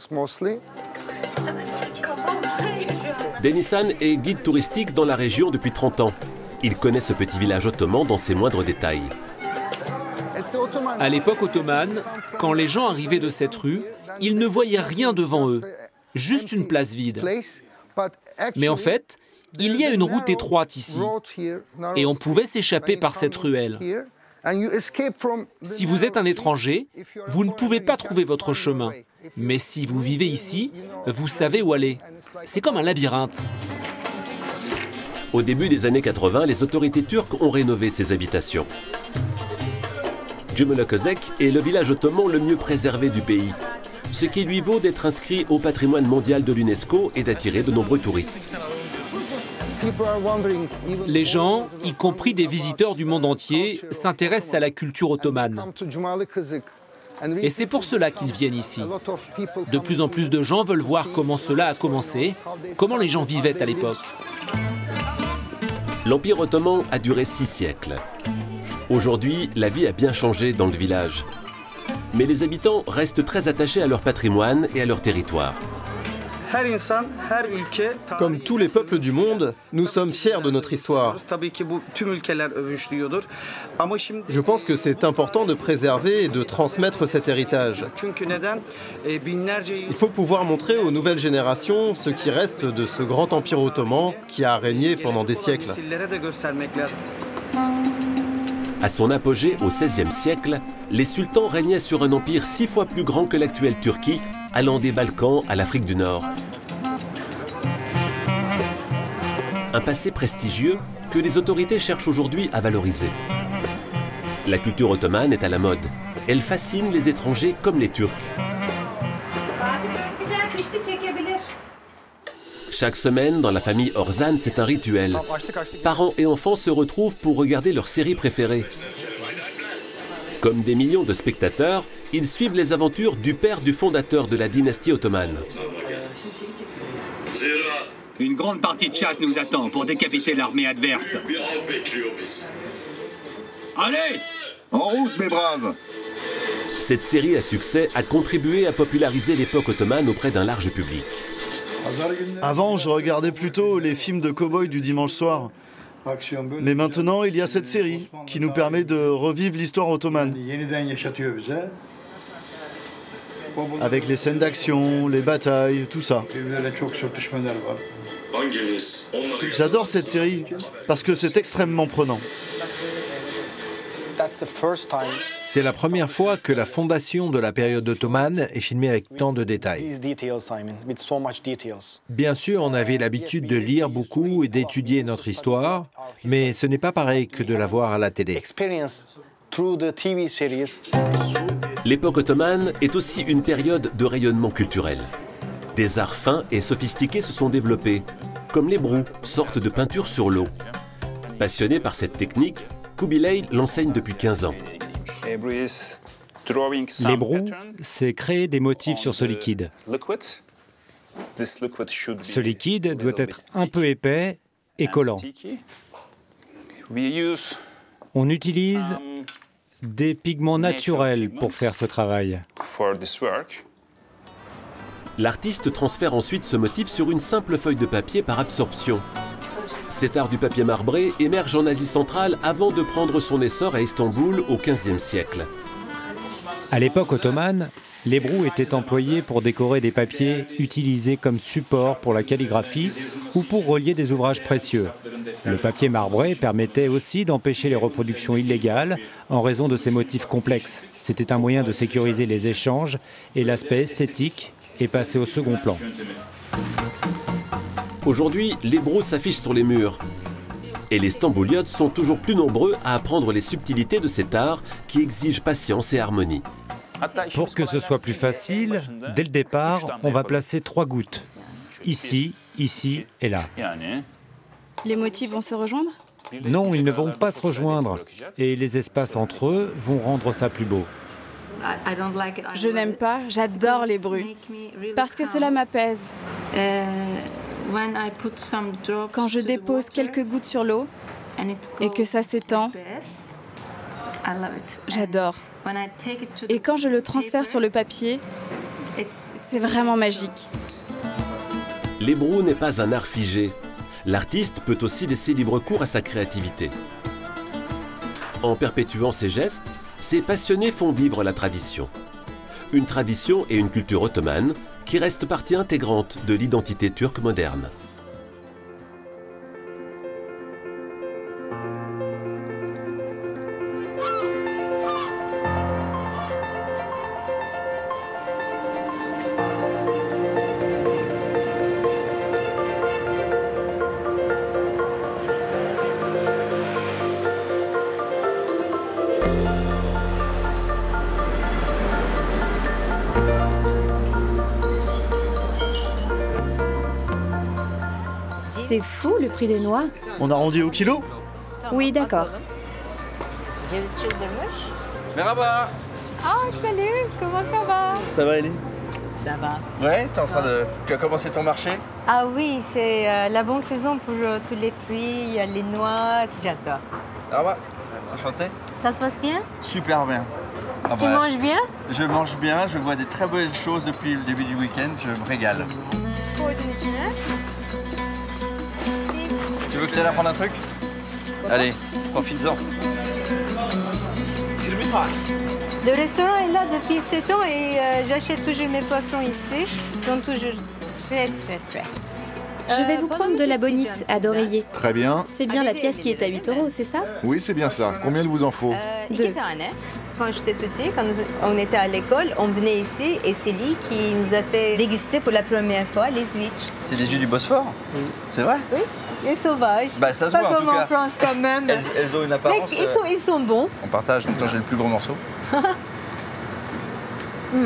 Denizhan est guide touristique dans la région depuis 30 ans. Il connaît ce petit village ottoman dans ses moindres détails. À l'époque ottomane, quand les gens arrivaient de cette rue, ils ne voyaient rien devant eux, juste une place vide. Mais en fait, il y a une route étroite ici, et on pouvait s'échapper par cette ruelle. Si vous êtes un étranger, vous ne pouvez pas trouver votre chemin. Mais si vous vivez ici, vous savez où aller. C'est comme un labyrinthe. Au début des années 80, les autorités turques ont rénové ces habitations. Cumalokozek est le village ottoman le mieux préservé du pays, ce qui lui vaut d'être inscrit au patrimoine mondial de l'UNESCO et d'attirer de nombreux touristes. Les gens, y compris des visiteurs du monde entier, s'intéressent à la culture ottomane. Et c'est pour cela qu'ils viennent ici. De plus en plus de gens veulent voir comment cela a commencé, comment les gens vivaient à l'époque. L'Empire ottoman a duré 6 siècles. Aujourd'hui, la vie a bien changé dans le village. Mais les habitants restent très attachés à leur patrimoine et à leur territoire. Comme tous les peuples du monde, nous sommes fiers de notre histoire. Je pense que c'est important de préserver et de transmettre cet héritage. Il faut pouvoir montrer aux nouvelles générations ce qui reste de ce grand empire ottoman qui a régné pendant des siècles. À son apogée au XVIe siècle, les sultans régnaient sur un empire 6 fois plus grand que l'actuelle Turquie, allant des Balkans à l'Afrique du Nord. Un passé prestigieux que les autorités cherchent aujourd'hui à valoriser. La culture ottomane est à la mode. Elle fascine les étrangers comme les Turcs. Chaque semaine, dans la famille Orzan, c'est un rituel. Parents et enfants se retrouvent pour regarder leur série préférée. Comme des millions de spectateurs, ils suivent les aventures du père du fondateur de la dynastie ottomane. Une grande partie de chasse nous attend pour décapiter l'armée adverse. Allez! En route, mes braves! Cette série à succès a contribué à populariser l'époque ottomane auprès d'un large public. Avant, je regardais plutôt les films de cow-boys du dimanche soir. Mais maintenant, il y a cette série qui nous permet de revivre l'histoire ottomane. Avec les scènes d'action, les batailles, tout ça. J'adore cette série parce que c'est extrêmement prenant. C'est la première fois que la fondation de la période ottomane est filmée avec tant de détails. Bien sûr, on avait l'habitude de lire beaucoup et d'étudier notre histoire, mais ce n'est pas pareil que de la voir à la télé. L'époque ottomane est aussi une période de rayonnement culturel. Des arts fins et sophistiqués se sont développés, comme les brous, sorte de peinture sur l'eau. Passionné par cette technique, Kubilay l'enseigne depuis 15 ans. Les brous, c'est créer des motifs sur ce liquide. Ce liquide doit être un peu épais et collant. On utilise des pigments naturels pour faire ce travail. L'artiste transfère ensuite ce motif sur une simple feuille de papier par absorption. Cet art du papier marbré émerge en Asie centrale avant de prendre son essor à Istanbul au XVe siècle. À l'époque ottomane, l'hébrou était employé pour décorer des papiers utilisés comme support pour la calligraphie ou pour relier des ouvrages précieux. Le papier marbré permettait aussi d'empêcher les reproductions illégales en raison de ses motifs complexes. C'était un moyen de sécuriser les échanges et l'aspect esthétique est passé au second plan. Aujourd'hui, l'hébrou s'affiche sur les murs. Et les Stambouliotes sont toujours plus nombreux à apprendre les subtilités de cet art qui exige patience et harmonie. Pour que ce soit plus facile, dès le départ, on va placer 3 gouttes. Ici, ici et là. Les motifs vont se rejoindre? Non, ils ne vont pas se rejoindre. Et les espaces entre eux vont rendre ça plus beau. Je n'aime pas, j'adore les bruits, parce que cela m'apaise. Quand je dépose quelques gouttes sur l'eau et que ça s'étend, j'adore. Et quand je le transfère sur le papier, c'est vraiment magique. L'hébrou n'est pas un art figé. L'artiste peut aussi laisser libre cours à sa créativité. En perpétuant ses gestes, ces passionnés font vivre la tradition. Une tradition et une culture ottomane qui restent partie intégrante de l'identité turque moderne. C'est fou le prix des noix. On arrondit au kilo? Oui, d'accord. Merhaba. Oh, salut, comment ça va? Ça va, Ellie? Ça va. Ouais, t'es en train de... Tu as commencé ton marché? Ah oui, c'est la bonne saison pour tous les fruits, les noix, j'adore. Merhaba. Enchanté. Ça se passe bien? Super bien. Ah Tu manges bien? Je mange bien, je vois des très belles choses depuis le début du week-end, je me régale. Tu veux que je t'aide à prendre un truc? Allez, profites-en. Le restaurant est là depuis 7 ans et j'achète toujours mes poissons ici. Ils sont toujours très frais. Je vais vous prendre de la bonite à d'oreiller. Très bien. C'est bien la pièce qui est à 8 €, c'est ça? Oui, c'est bien ça. Combien il vous en faut? 2. Quand j'étais petit, quand on était à l'école, on venait ici et c'est lui qui nous a fait déguster pour la première fois les huîtres. C'est des huîtres du Bosphore? Oui. C'est vrai? Oui. Les sauvages. Bah, ça se voit, pas comme en tout cas. en France quand même. Elles ont une apparence... Mais ils sont bons. On partage, maintenant j'ai le plus gros morceau. Il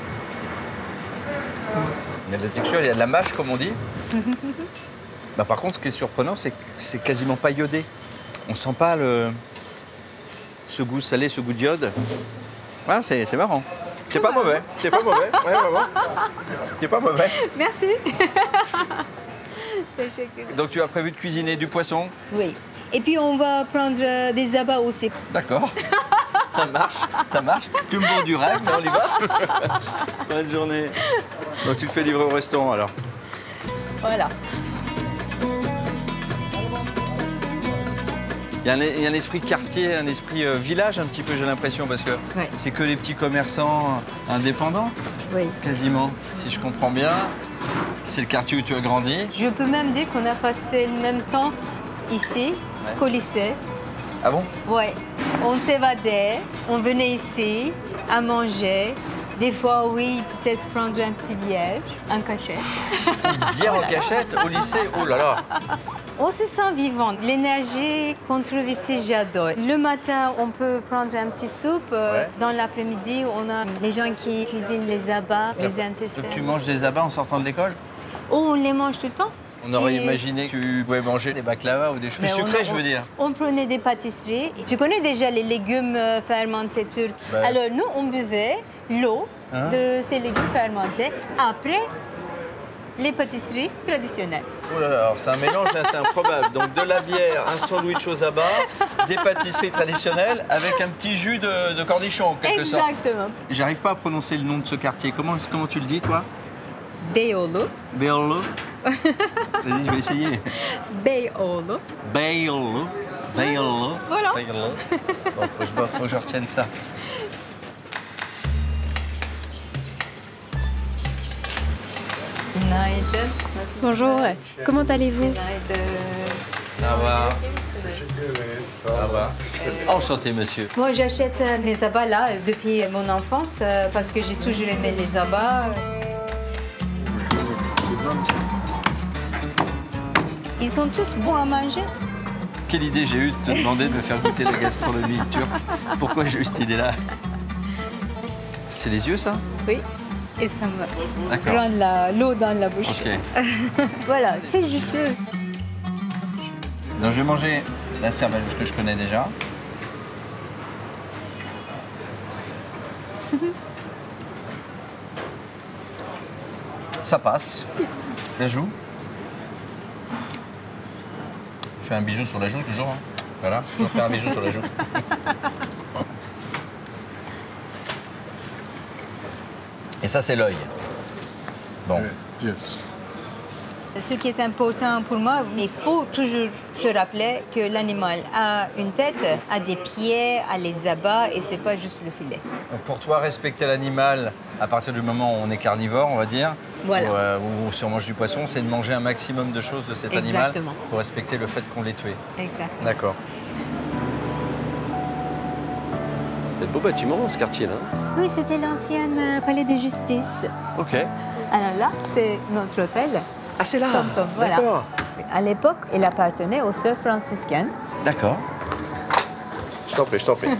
y a de la texture, il y a de la mâche comme on dit. Bah, par contre, ce qui est surprenant, c'est que c'est quasiment pas iodé. On sent pas ce goût salé, ce goût d'iode. Ah, c'est marrant. C'est pas mauvais. C'est pas mauvais. Ouais, vraiment. C'est pas mauvais. Merci. Donc tu as prévu de cuisiner du poisson? Oui. Et puis on va prendre des abats aussi. D'accord. Ça marche, ça marche. Tu me vends du rêve, mais on y va. Bonne journée. Donc tu te fais livrer au restaurant alors? Voilà. Il y a un esprit quartier, un esprit village un petit peu, j'ai l'impression, parce que c'est que les petits commerçants indépendants, quasiment, si je comprends bien. C'est le quartier où tu as grandi. Je peux même dire qu'on a passé le même temps ici, qu'au lycée. Ah bon? Ouais. On s'évadait, on venait ici à manger. Des fois, oui, peut-être prendre un petit bière, en cachette. Une bière en cachette au lycée? Oh là là! On se sent vivant. L'énergie qu'on trouve ici, j'adore. Le matin, on peut prendre un petit soupe. Dans l'après-midi, on a les gens qui cuisinent les abats, les intestins. Donc tu manges des abats en sortant de l'école? Oh, on les mange tout le temps. On aurait imaginé que tu pouvais manger des baklava ou des choses sucrées, je veux dire. On prenait des pâtisseries. Tu connais déjà les légumes fermentés turcs. Alors nous, on buvait l'eau de ces légumes fermentés. Après, les pâtisseries traditionnelles. Oh là là, alors c'est un mélange assez improbable. Donc de la bière, un sandwich aux abats, des pâtisseries traditionnelles avec un petit jus de cornichon en quelque sorte. Exactement. J'arrive pas à prononcer le nom de ce quartier. Comment tu le dis toi? Beyoğlu. Beyoğlu. Vas-y, je vais essayer. Beyoğlu. Beyoğlu. Beyoğlu. Voilà. Beyoğlu. Bon, faut que je retienne ça. Bonjour, comment allez-vous? Ça va. Ça va. Enchanté, monsieur. Moi, j'achète mes abats là depuis mon enfance parce que j'ai toujours aimé les abats. Ils sont tous bons à manger. Quelle idée j'ai eue de te demander de me faire goûter la gastronomie turque. Pourquoi j'ai eu cette idée-là? C'est les yeux, ça? Oui. Et ça me rend l'eau dans la bouche. Ok. Voilà, c'est juteux. Donc je vais manger la cervelle, parce que je connais déjà. Ça passe. La joue. Je fais un bisou sur la joue, toujours. Hein. Voilà, toujours faire un bisou sur la joue. Et ça, c'est l'œil. Bon. Yes. Ce qui est important pour moi, il faut toujours se rappeler que l'animal a une tête, a des pieds, a les abats et c'est pas juste le filet. Donc pour toi, respecter l'animal, à partir du moment où on est carnivore, on va dire, voilà. ou si on mange du poisson, c'est de manger un maximum de choses de cet animal pour respecter le fait qu'on l'ait tué. Exactement. D'accord. C'est un beau bâtiment, ce quartier-là. Oui, c'était l'ancien palais de justice. Ok. Alors là, c'est notre hôtel. Ah, c'est là. Voilà. D'accord. À l'époque, il appartenait aux sœurs franciscaines. D'accord. Je t'en prie, je t'en prie.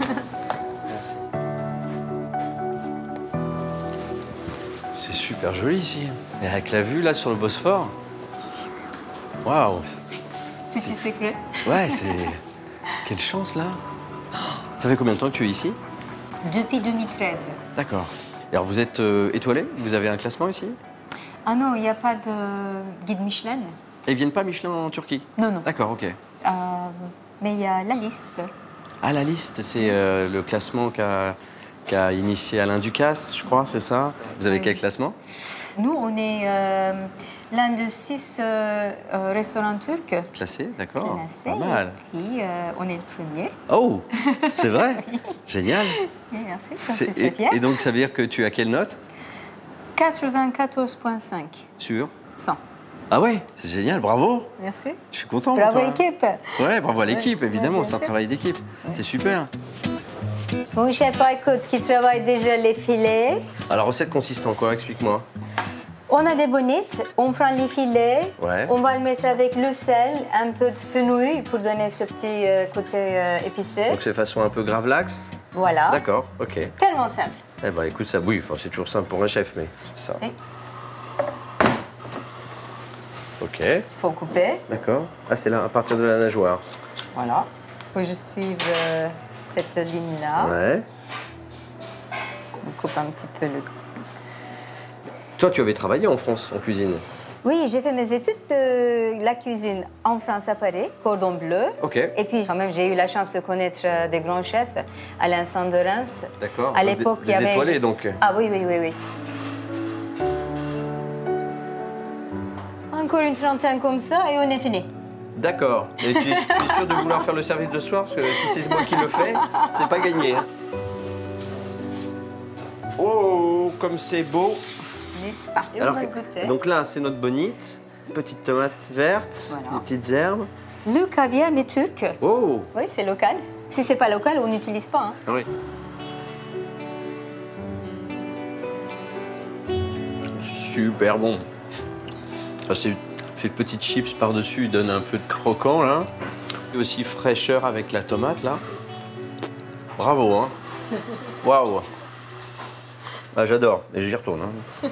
C'est super joli ici. Et avec la vue là sur le Bosphore. Waouh. Petit secret. Ouais, c'est. Quelle chance là. Ça fait combien de temps que tu es ici? Depuis 2013. D'accord. Alors vous êtes étoilé? Vous avez un classement ici? Ah non, il n'y a pas de guide Michelin. Et ils viennent pas Michelin en Turquie? Non, non. D'accord, ok. Mais il y a la liste. Ah, la liste, c'est le classement qu'a initié Alain Ducasse, je crois, c'est ça? Vous avez quel classement? Nous, on est l'un de 6 restaurants turcs. Classé, d'accord. Classé. Pas mal. Et puis, on est le premier. Oh, c'est vrai? Oui. Génial. Oui, merci, je suis très fière. Et donc, ça veut dire que tu as quelle note? 94,5. Sur 100. Ah ouais, c'est génial, bravo. Merci. Je suis content. Bravo toi. équipe. Ouais, bravo à l'équipe, évidemment, c'est un travail d'équipe. C'est super. Mon chef Aykut qui travaille déjà les filets. Alors, la recette consiste en quoi? Explique-moi. On a des bonites, on prend les filets, on va le mettre avec le sel, un peu de fenouil pour donner ce petit côté épicé. Donc c'est façon un peu gravlax? Voilà. D'accord, ok. Tellement simple. Eh ben écoute, ça bouille, c'est toujours simple pour un chef, mais c'est ça. Ok. Faut couper. D'accord. Ah, c'est là, à partir de la nageoire. Voilà. Faut juste suivre cette ligne-là. Ouais. On coupe un petit peu le... Toi, tu avais travaillé en France, en cuisine? Oui, j'ai fait mes études de la cuisine en France à Paris, Cordon Bleu. Ok. Et puis, quand même, j'ai eu la chance de connaître des grands chefs, Alain Sanderens. D'accord. À l'époque, il y avait... étoilés, donc. Ah oui, oui, oui, oui. Encore une trentaine comme ça et on est fini. D'accord. Et tu es sûr de vouloir faire le service de ce soir? Parce que si c'est moi qui le fais, c'est pas gagné. Hein. Oh, comme c'est beau. N'est-ce pas? Et alors, on va goûter. Donc là, c'est notre bonite. Petite tomate verte, des petites herbes. Le caviar, mais turc. Oh! Oui, c'est local. Si c'est pas local, on n'utilise pas. Hein. Oui. Super bon. Ces petites chips par-dessus donnent un peu de croquant, là. Et aussi fraîcheur avec la tomate, là. Bravo, hein. Waouh. Ah, j'adore. Et j'y retourne. Hein.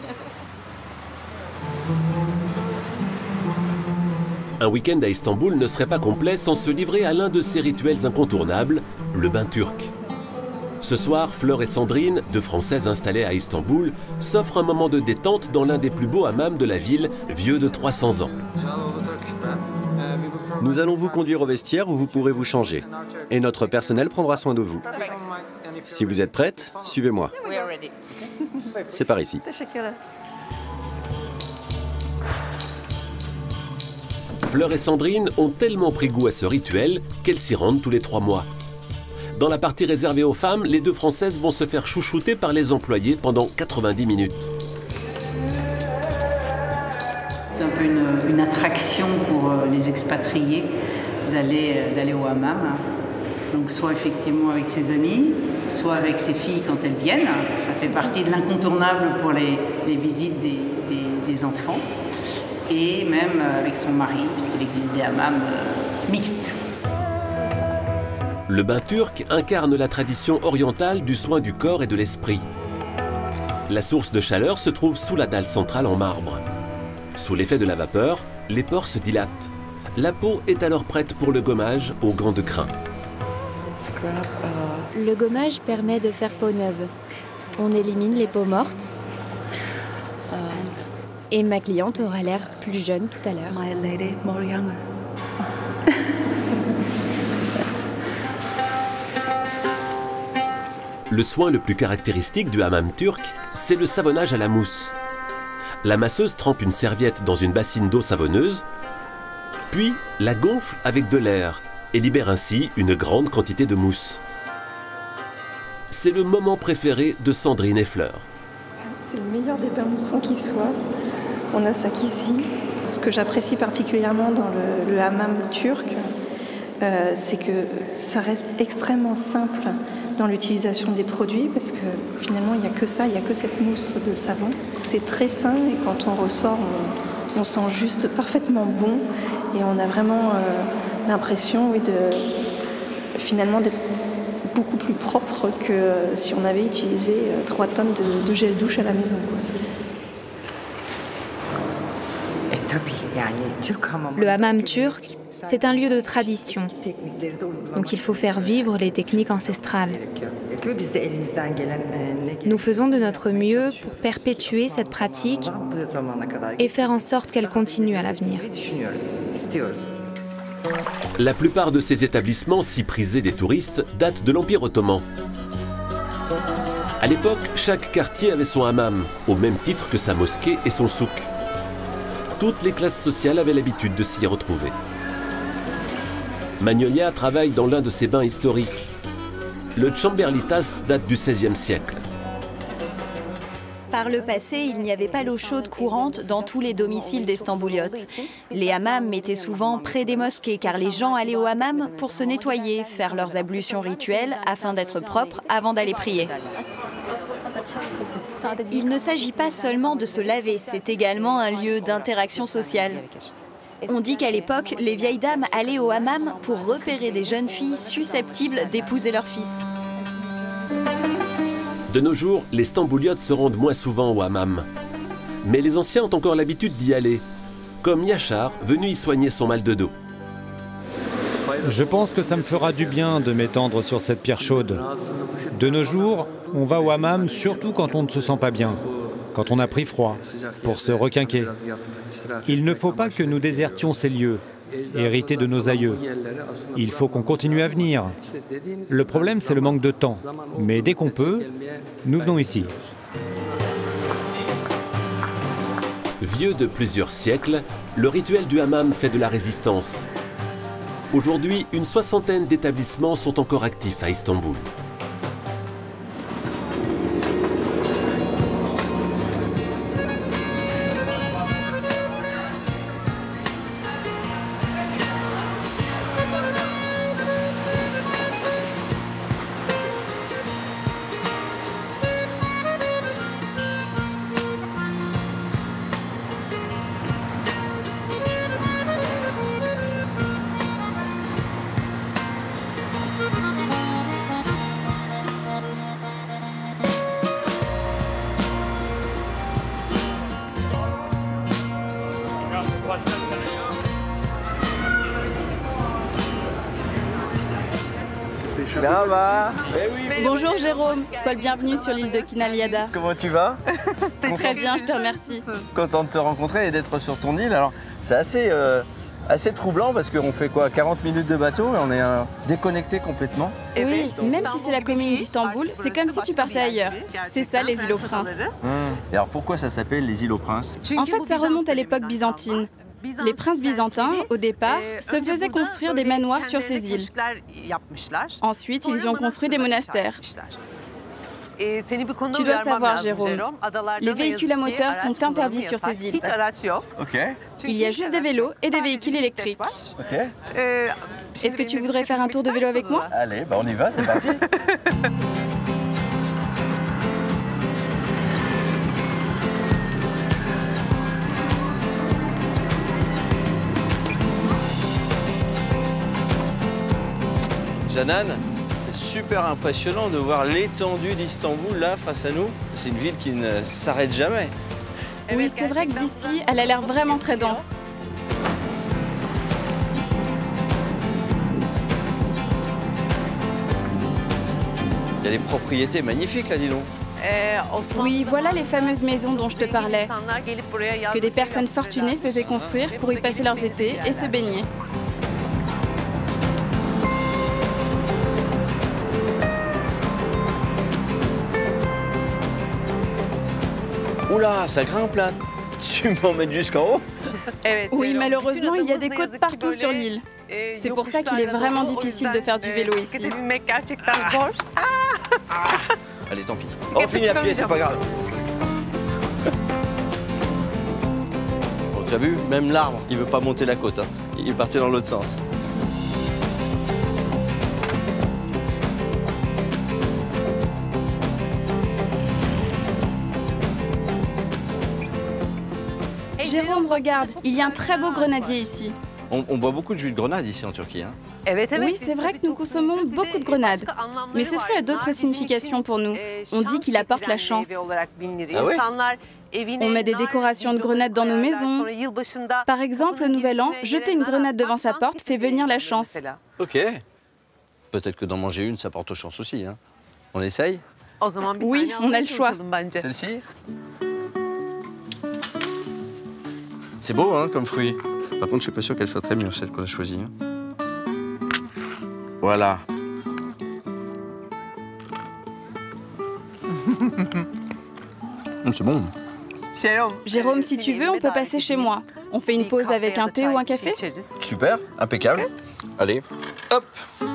Un week-end à Istanbul ne serait pas complet sans se livrer à l'un de ces rituels incontournables, le bain turc. Ce soir, Fleur et Sandrine, deux Françaises installées à Istanbul, s'offrent un moment de détente dans l'un des plus beaux hammams de la ville, vieux de 300 ans. Nous allons vous conduire au vestiaire où vous pourrez vous changer. Et notre personnel prendra soin de vous. Si vous êtes prête, suivez-moi. C'est par ici. Fleur et Sandrine ont tellement pris goût à ce rituel qu'elles s'y rendent tous les 3 mois. Dans la partie réservée aux femmes, les deux Françaises vont se faire chouchouter par les employés pendant 90 minutes. C'est un peu une attraction pour les expatriés d'aller au hammam. Donc soit effectivement avec ses amis, soit avec ses filles quand elles viennent. Ça fait partie de l'incontournable pour les visites des enfants. Et même avec son mari, puisqu'il existe des hammams mixtes. Le bain turc incarne la tradition orientale du soin du corps et de l'esprit. La source de chaleur se trouve sous la dalle centrale en marbre. Sous l'effet de la vapeur, les pores se dilatent. La peau est alors prête pour le gommage aux gants de crin. Le gommage permet de faire peau neuve. On élimine les peaux mortes. Et ma cliente aura l'air plus jeune tout à l'heure. Le soin le plus caractéristique du hammam turc, c'est le savonnage à la mousse. La masseuse trempe une serviette dans une bassine d'eau savonneuse, puis la gonfle avec de l'air et libère ainsi une grande quantité de mousse. C'est le moment préféré de Sandrine et Fleur. C'est le meilleur des bains moussants qui soit. On a ça qu'ici. Ce que j'apprécie particulièrement dans le hammam turc, c'est que ça reste extrêmement simple dans l'utilisation des produits, parce que finalement il n'y a que ça, il n'y a que cette mousse de savon. C'est très sain et quand on ressort, on sent juste parfaitement bon et on a vraiment l'impression finalement d'être beaucoup plus propre que si on avait utilisé 3 tonnes de gel douche à la maison. Le hammam turc, c'est un lieu de tradition. Donc il faut faire vivre les techniques ancestrales. Nous faisons de notre mieux pour perpétuer cette pratique et faire en sorte qu'elle continue à l'avenir. La plupart de ces établissements si prisés des touristes datent de l'Empire ottoman. À l'époque, chaque quartier avait son hammam, au même titre que sa mosquée et son souk. Toutes les classes sociales avaient l'habitude de s'y retrouver. Magnolia travaille dans l'un de ces bains historiques. Le Chamberlitas date du XVIe siècle. Par le passé, il n'y avait pas l'eau chaude courante dans tous les domiciles des Stambouliotes. Les hammams étaient souvent près des mosquées car les gens allaient au hammam pour se nettoyer, faire leurs ablutions rituelles afin d'être propres avant d'aller prier. Il ne s'agit pas seulement de se laver, c'est également un lieu d'interaction sociale. On dit qu'à l'époque, les vieilles dames allaient au hammam pour repérer des jeunes filles susceptibles d'épouser leur fils. De nos jours, les Stambouliotes se rendent moins souvent au hammam. Mais les anciens ont encore l'habitude d'y aller, comme Yachar, venu y soigner son mal de dos. Je pense que ça me fera du bien de m'étendre sur cette pierre chaude. De nos jours, on va au hammam surtout quand on ne se sent pas bien, quand on a pris froid, pour se requinquer. Il ne faut pas que nous désertions ces lieux, hérités de nos aïeux. Il faut qu'on continue à venir. Le problème, c'est le manque de temps. Mais dès qu'on peut, nous venons ici. Vieux de plusieurs siècles, le rituel du hammam fait de la résistance. Aujourd'hui, une 60aine d'établissements sont encore actifs à Istanbul. Merhaba. Bonjour Jérôme, sois le bienvenu sur l'île de Kinaliada. Comment tu vas? Très bien, je te remercie. Content de te rencontrer et d'être sur ton île. Alors, c'est assez troublant parce qu'on fait quoi, 40 minutes de bateau et on est déconnecté complètement. Oui, même si c'est la commune d'Istanbul, c'est comme si tu partais ailleurs. C'est ça les îles aux princes. Et alors pourquoi ça s'appelle les îles aux princes? En fait, ça remonte à l'époque byzantine. Les princes byzantins, au départ, se faisaient construire des manoirs sur ces îles. Ensuite, ils y ont construit des monastères. Tu dois savoir, Jérôme, les véhicules à moteur sont interdits sur ces îles. Il y a juste des vélos et des véhicules électriques. Est-ce que tu voudrais faire un tour de vélo avec moi? Allez, on y va, c'est parti. Canan, c'est super impressionnant de voir l'étendue d'Istanbul là face à nous. C'est une ville qui ne s'arrête jamais. Oui, c'est vrai que d'ici, elle a l'air vraiment très dense. Il y a des propriétés magnifiques là, dis donc. Oui, voilà les fameuses maisons dont je te parlais, que des personnes fortunées faisaient construire pour y passer leurs étés et se baigner. Oula, ça grimpe là. Tu m'emmènes jusqu'en haut? Oui, malheureusement, il y a des côtes partout sur l'île. C'est pour ça qu'il est vraiment difficile de faire du vélo ici. Allez, tant pis. On finit à pied, c'est pas grave. Bon, tu as vu, même l'arbre, il veut pas monter la côte. Hein. Il est parti dans l'autre sens. Jérôme, regarde, il y a un très beau grenadier ici. On boit beaucoup de jus de grenade ici en Turquie. Hein. Oui, c'est vrai que nous consommons beaucoup de grenades. Mais ce fruit a d'autres significations pour nous. On dit qu'il apporte la chance. Ah ouais? On met des décorations de grenades dans nos maisons. Par exemple, au Nouvel An, jeter une grenade devant sa porte fait venir la chance. Ok. Peut-être que d'en manger une, ça porte chance aussi. Hein. On essaye? Oui, on a le choix. Celle-ci? C'est beau, hein, comme fruit. Par contre, je suis pas sûr qu'elle soit très mûre, celle qu'on a choisie. Hein. Voilà. C'est bon. Jérôme, si tu veux, on peut passer chez moi. On fait une pause avec un thé ou un café? Super, impeccable. Allez, hop.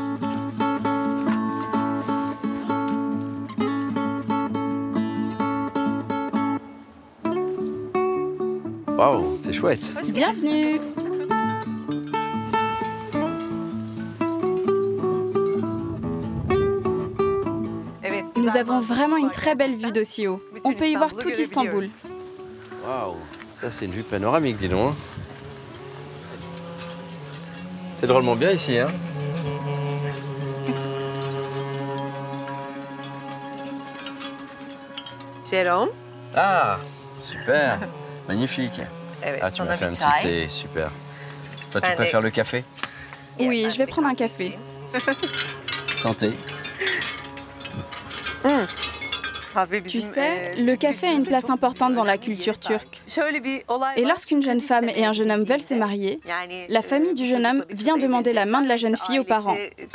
Waouh, c'est chouette. Bienvenue. Nous avons vraiment une très belle vue d'aussi haut. On peut y voir tout Istanbul. Waouh, ça c'est une vue panoramique, dis donc. Hein. C'est drôlement bien ici, hein. Jérôme? Ah, super, magnifique. Ah, tu m'as fait un petit thé, super. Toi, tu préfères le café? Oui, je vais prendre un café. Santé. Tu sais, le café a une place importante dans la culture turque. Et lorsqu'une jeune femme et un jeune homme veulent se marier, la famille du jeune homme vient demander la main de la jeune fille aux parents.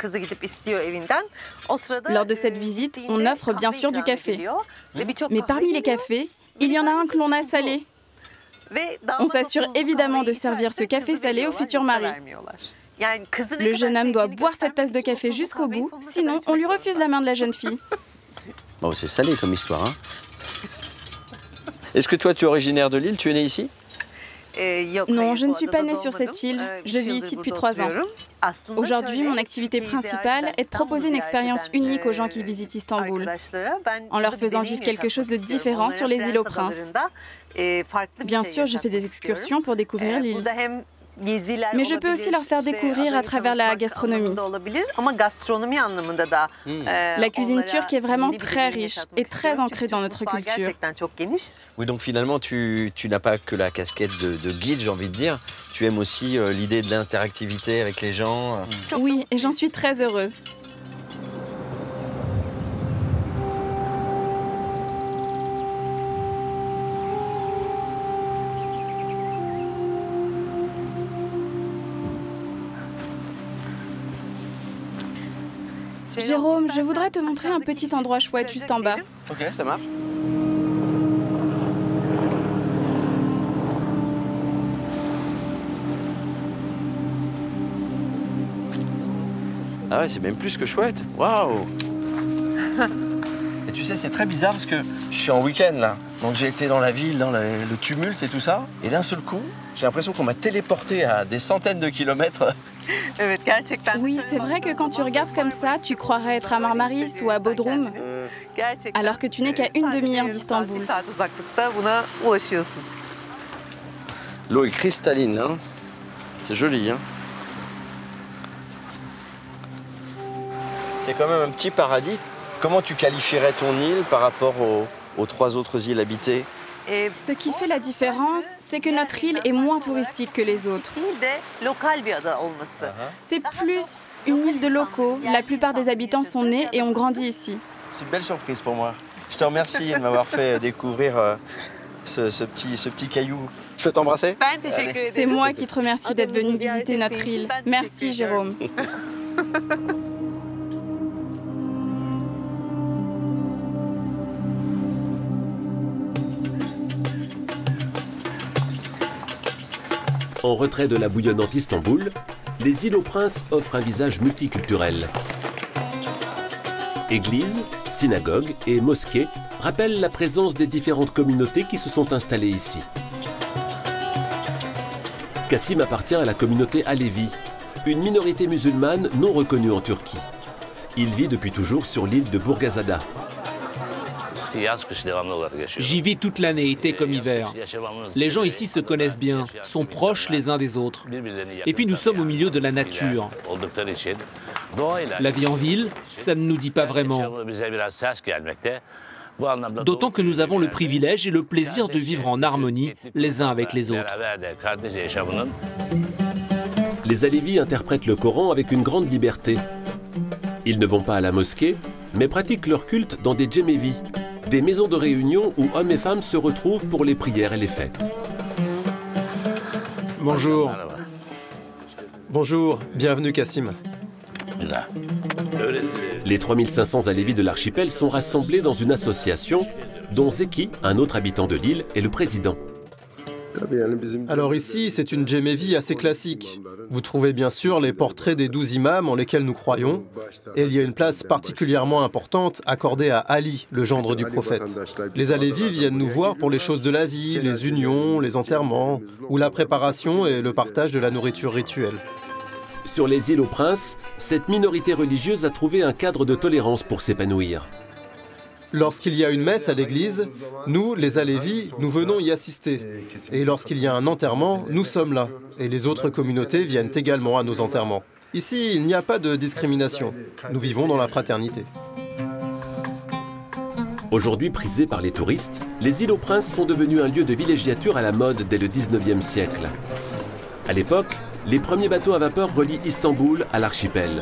Lors de cette visite, on offre bien sûr du café. Mais parmi les cafés, il y en a un que l'on a salé. On s'assure évidemment de servir ce café salé au futur mari. Le jeune homme doit boire cette tasse de café jusqu'au bout, sinon on lui refuse la main de la jeune fille. Oh, c'est salé comme histoire, hein. Est-ce que toi, tu es originaire de l'île? Tu es né ici? Non, je ne suis pas née sur cette île. Je vis ici depuis 3 ans. Aujourd'hui, mon activité principale est de proposer une expérience unique aux gens qui visitent Istanbul, en leur faisant vivre quelque chose de différent sur les îles aux princes. Bien sûr, je fais des excursions pour découvrir l'île. Mais je peux aussi leur faire découvrir à travers la gastronomie. La cuisine turque est vraiment très riche et très ancrée dans notre culture. Oui, donc finalement, tu n'as pas que la casquette de guide, j'ai envie de dire. Tu aimes aussi l'idée de l'interactivité avec les gens. Oui, et j'en suis très heureuse. Jérôme, je voudrais te montrer un petit endroit chouette juste en bas. Ok, ça marche. Ah ouais, c'est même plus que chouette. Waouh! Et tu sais, c'est très bizarre parce que je suis en week-end là. Donc j'ai été dans la ville, dans le tumulte et tout ça. Et d'un seul coup, j'ai l'impression qu'on m'a téléporté à des centaines de kilomètres. Oui, c'est vrai que quand tu regardes comme ça, tu croirais être à Marmaris ou à Bodrum, alors que tu n'es qu'à une demi-heure d'Istanbul. L'eau est cristalline, hein. C'est joli, hein. C'est quand même un petit paradis. Comment tu qualifierais ton île par rapport aux 3 autres îles habitées? Ce qui fait la différence, c'est que notre île est moins touristique que les autres. C'est plus une île de locaux. La plupart des habitants sont nés et ont grandi ici. C'est une belle surprise pour moi. Je te remercie de m'avoir fait découvrir ce petit caillou. Je peux t'embrasser? C'est moi qui te remercie d'être venu visiter notre île. Merci, Jérôme. En retrait de la bouillonnante Istanbul, les îles aux Princes offrent un visage multiculturel. Églises, synagogues et mosquées rappellent la présence des différentes communautés qui se sont installées ici. Kassim appartient à la communauté Alevi, une minorité musulmane non reconnue en Turquie. Il vit depuis toujours sur l'île de Burgazada. J'y vis toute l'année, été comme hiver. Les gens ici se connaissent bien, sont proches les uns des autres. Et puis nous sommes au milieu de la nature. La vie en ville, ça ne nous dit pas vraiment. D'autant que nous avons le privilège et le plaisir de vivre en harmonie les uns avec les autres. Les Alevis interprètent le Coran avec une grande liberté. Ils ne vont pas à la mosquée, mais pratiquent leur culte dans des djemevis, des maisons de réunion où hommes et femmes se retrouvent pour les prières et les fêtes. Bonjour. Bonjour, bienvenue Kassim. Les 3500 Alevis de l'archipel sont rassemblés dans une association dont Zeki, un autre habitant de l'île, est le président. Alors ici, c'est une djemevi assez classique. Vous trouvez bien sûr les portraits des 12 imams en lesquels nous croyons, et il y a une place particulièrement importante accordée à Ali, le gendre du prophète. Les Alevis viennent nous voir pour les choses de la vie, les unions, les enterrements, ou la préparation et le partage de la nourriture rituelle. Sur les îles aux Princes, cette minorité religieuse a trouvé un cadre de tolérance pour s'épanouir. Lorsqu'il y a une messe à l'église, nous, les Alevis, nous venons y assister. Et lorsqu'il y a un enterrement, nous sommes là. Et les autres communautés viennent également à nos enterrements. Ici, il n'y a pas de discrimination. Nous vivons dans la fraternité. Aujourd'hui prisées par les touristes, les îles aux Princes sont devenues un lieu de villégiature à la mode dès le 19e siècle. À l'époque, les premiers bateaux à vapeur relient Istanbul à l'archipel.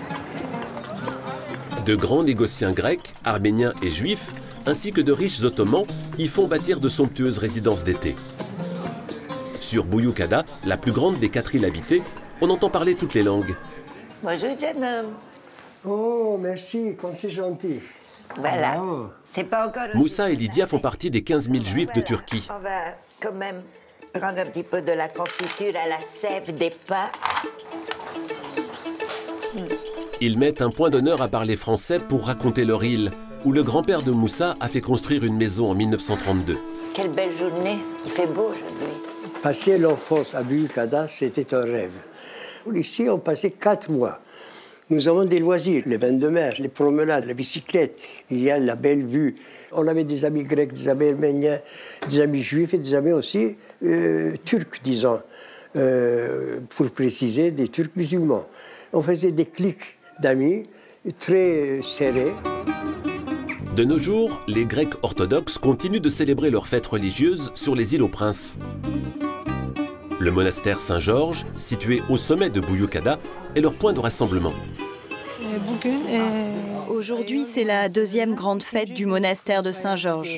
De grands négociants grecs, arméniens et juifs, ainsi que de riches ottomans, y font bâtir de somptueuses résidences d'été. Sur Büyükada, la plus grande des 4 îles habitées, on entend parler toutes les langues. Bonjour, jeune homme. Oh, merci, comme c'est gentil. Voilà, c'est pas encore... Moussa et Lydia font partie des 15 000 juifs de Turquie. On va quand même prendre un petit peu de la confiture à la sève des pas. Ils mettent un point d'honneur à parler français pour raconter leur île, où le grand-père de Moussa a fait construire une maison en 1932. Quelle belle journée, il fait beau aujourd'hui. Passer l'enfance à Büyükada, c'était un rêve. Ici, on passait 4 mois. Nous avons des loisirs, les bains de mer, les promenades, la bicyclette. Il y a la belle vue. On avait des amis grecs, des amis arméniens, des amis juifs et des amis aussi turcs, disons, pour préciser, des Turcs musulmans. On faisait des clics d'amis très serrés. De nos jours, les Grecs orthodoxes continuent de célébrer leurs fêtes religieuses sur les îles aux Princes. Le monastère Saint-Georges, situé au sommet de Büyükada, est leur point de rassemblement. Aujourd'hui, c'est la 2e grande fête du monastère de Saint-Georges.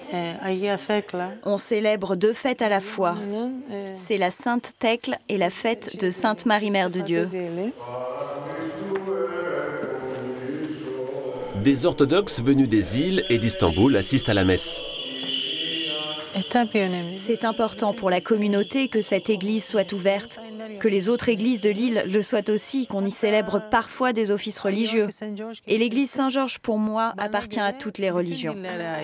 On célèbre 2 fêtes à la fois. C'est la Sainte Thècle et la fête de Sainte Marie Mère de Dieu. des orthodoxes venus des îles et d'Istanbul assistent à la messe. C'est important pour la communauté que cette église soit ouverte, que les autres églises de l'île le soient aussi, qu'on y célèbre parfois des offices religieux. Et l'église Saint-Georges, pour moi, appartient à toutes les religions.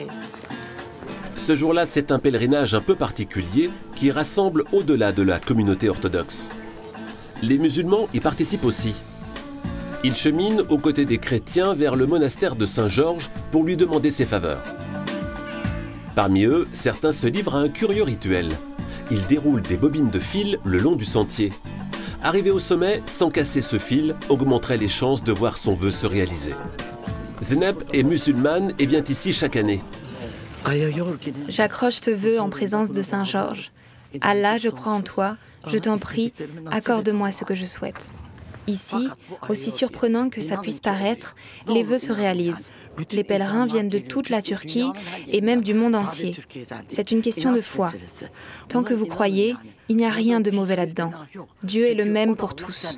Ce jour-là, c'est un pèlerinage un peu particulier qui rassemble au-delà de la communauté orthodoxe. Les musulmans y participent aussi. Ils cheminent aux côtés des chrétiens vers le monastère de Saint-Georges pour lui demander ses faveurs. Parmi eux, certains se livrent à un curieux rituel. Ils déroulent des bobines de fil le long du sentier. Arriver au sommet sans casser ce fil augmenterait les chances de voir son vœu se réaliser. Zeynep est musulmane et vient ici chaque année. J'accroche ce vœu en présence de Saint Georges. Allah, je crois en toi, je t'en prie, accorde-moi ce que je souhaite. Ici, aussi surprenant que ça puisse paraître, les vœux se réalisent. Les pèlerins viennent de toute la Turquie et même du monde entier. C'est une question de foi. Tant que vous croyez, il n'y a rien de mauvais là-dedans. Dieu est le même pour tous.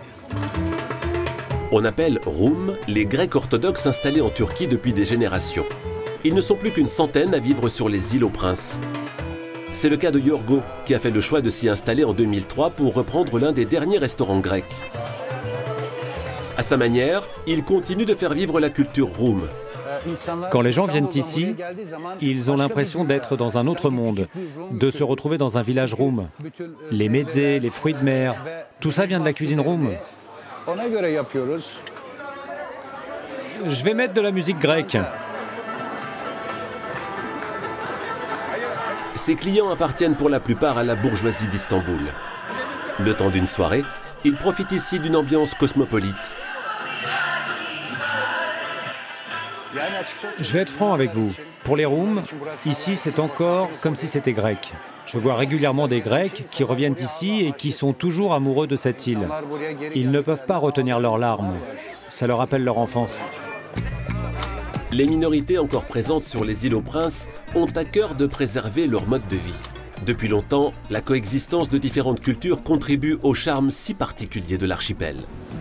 On appelle Rum les Grecs orthodoxes installés en Turquie depuis des générations. Ils ne sont plus qu'une centaine à vivre sur les îles aux Princes. C'est le cas de Yorgo, qui a fait le choix de s'y installer en 2003 pour reprendre l'un des derniers restaurants grecs. À sa manière, il continue de faire vivre la culture Rum. Quand les gens viennent ici, ils ont l'impression d'être dans un autre monde, de se retrouver dans un village Rum. Les mezzés, les fruits de mer, tout ça vient de la cuisine Rum. Je vais mettre de la musique grecque. Ses clients appartiennent pour la plupart à la bourgeoisie d'Istanbul. Le temps d'une soirée, ils profitent ici d'une ambiance cosmopolite. Je vais être franc avec vous. Pour les Roums, ici c'est encore comme si c'était grec. Je vois régulièrement des Grecs qui reviennent ici et qui sont toujours amoureux de cette île. Ils ne peuvent pas retenir leurs larmes. Ça leur rappelle leur enfance. Les minorités encore présentes sur les îles aux Princes ont à cœur de préserver leur mode de vie. Depuis longtemps, la coexistence de différentes cultures contribue au charme si particulier de l'archipel.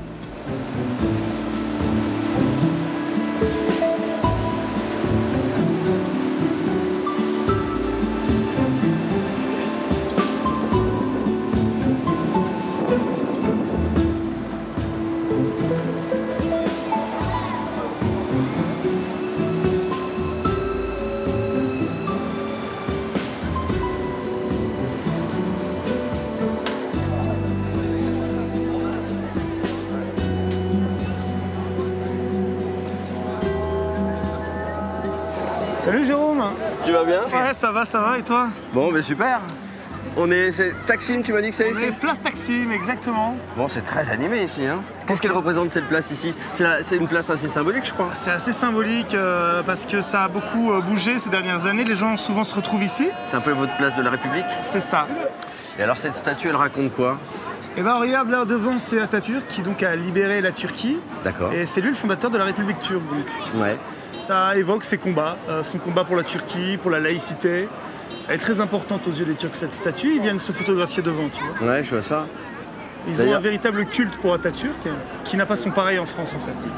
Salut Jérôme. Tu vas bien? Ouais, ça va, et toi? Bon, ben super. C'est Taksim, tu m'as dit que c'est ici? C'est place Taksim, exactement. Bon, c'est très animé ici, hein. Qu'est-ce qu'elle représente cette place ici? C'est une place assez symbolique, je crois. C'est assez symbolique parce que ça a beaucoup bougé ces dernières années. Les gens souvent se retrouvent ici. C'est un peu votre place de la République? C'est ça. Et alors cette statue, elle raconte quoi? Eh ben regarde là devant, c'est Atatürk qui donc a libéré la Turquie. D'accord. Et c'est lui le fondateur de la République turque donc. Ouais. Ça évoque ses combats, son combat pour la Turquie, pour la laïcité. Elle est très importante aux yeux des Turcs, cette statue. Ils viennent se photographier devant, tu vois. Ouais, je vois ça. Ils ont un véritable culte pour Atatürk, qui n'a pas son pareil en France, en fait.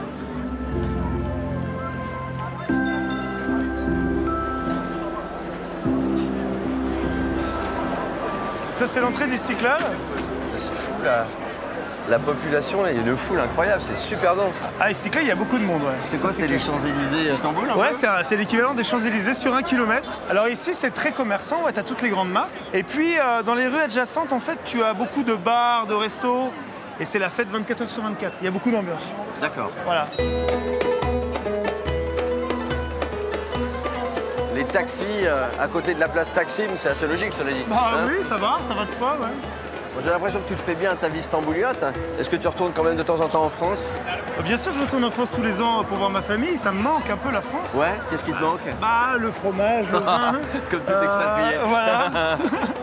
Ça, c'est l'entrée d'Istiklal. C'est fou, là. La population, là, il y a une foule incroyable, c'est super dense. Ah, Istiklal, il y a beaucoup de monde, ouais. C'est quoi, c'est les Champs-Élysées à Istanbul? Ouais, c'est l'équivalent des Champs-Élysées sur 1 kilomètre. Alors ici, c'est très commerçant, ouais, t'as toutes les grandes marques. Et puis, dans les rues adjacentes, en fait, tu as beaucoup de bars, de restos. Et c'est la fête 24 heures sur 24. Il y a beaucoup d'ambiance. D'accord. Voilà. Les taxis à côté de la place Taksim, c'est assez logique, cela dit. Bah oui, ça va de soi, ouais. J'ai l'impression que tu te fais bien ta vie stambouliote. Est-ce que tu retournes quand même de temps en temps en France? Bien sûr, je retourne en France tous les ans pour voir ma famille. Ça me manque un peu, la France. Ouais, qu'est-ce qui te manque? Bah, le fromage, le vin. Comme tout expatrié. Voilà.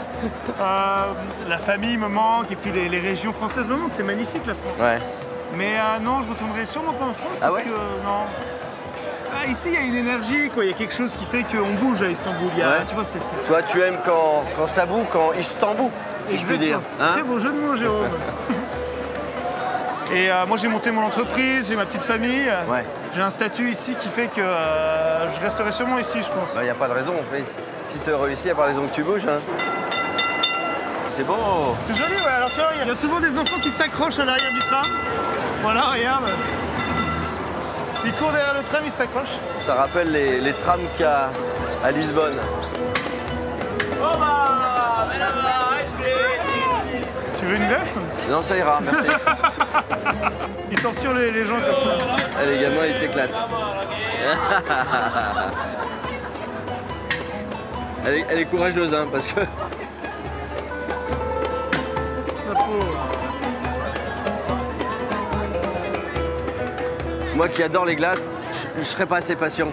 La famille me manque et puis les régions françaises me manquent. C'est magnifique, la France. Ouais. Mais non, je retournerai sûrement pas en France parce que non. Ici, il y a une énergie, quoi. Il y a quelque chose qui fait qu'on bouge à Istanbul. Tu vois, Toi, tu aimes quand ça boue, quand Istanbul, si je puis dire. Hein? Très beau jeu de mots, Jérôme. Et moi, j'ai monté mon entreprise, j'ai ma petite famille. Ouais. J'ai un statut ici qui fait que je resterai sûrement ici, je pense. Il n'y a pas de raison. Si tu réussis, il n'y a pas de raison que tu bouges. Hein. C'est beau. C'est joli, ouais. Alors, tu vois, il y a souvent des enfants qui s'accrochent à l'arrière du tram. Voilà, regarde. Ils courent derrière le tram, ils s'accrochent. Ça rappelle les trams qu'il y a à Lisbonne. Tu veux une glace? Non, ça ira, merci. Ils torturent les gens comme ça. Les gamins, ils s'éclatent. Elle est courageuse, hein, parce que... Moi qui adore les glaces, je serais pas assez patient.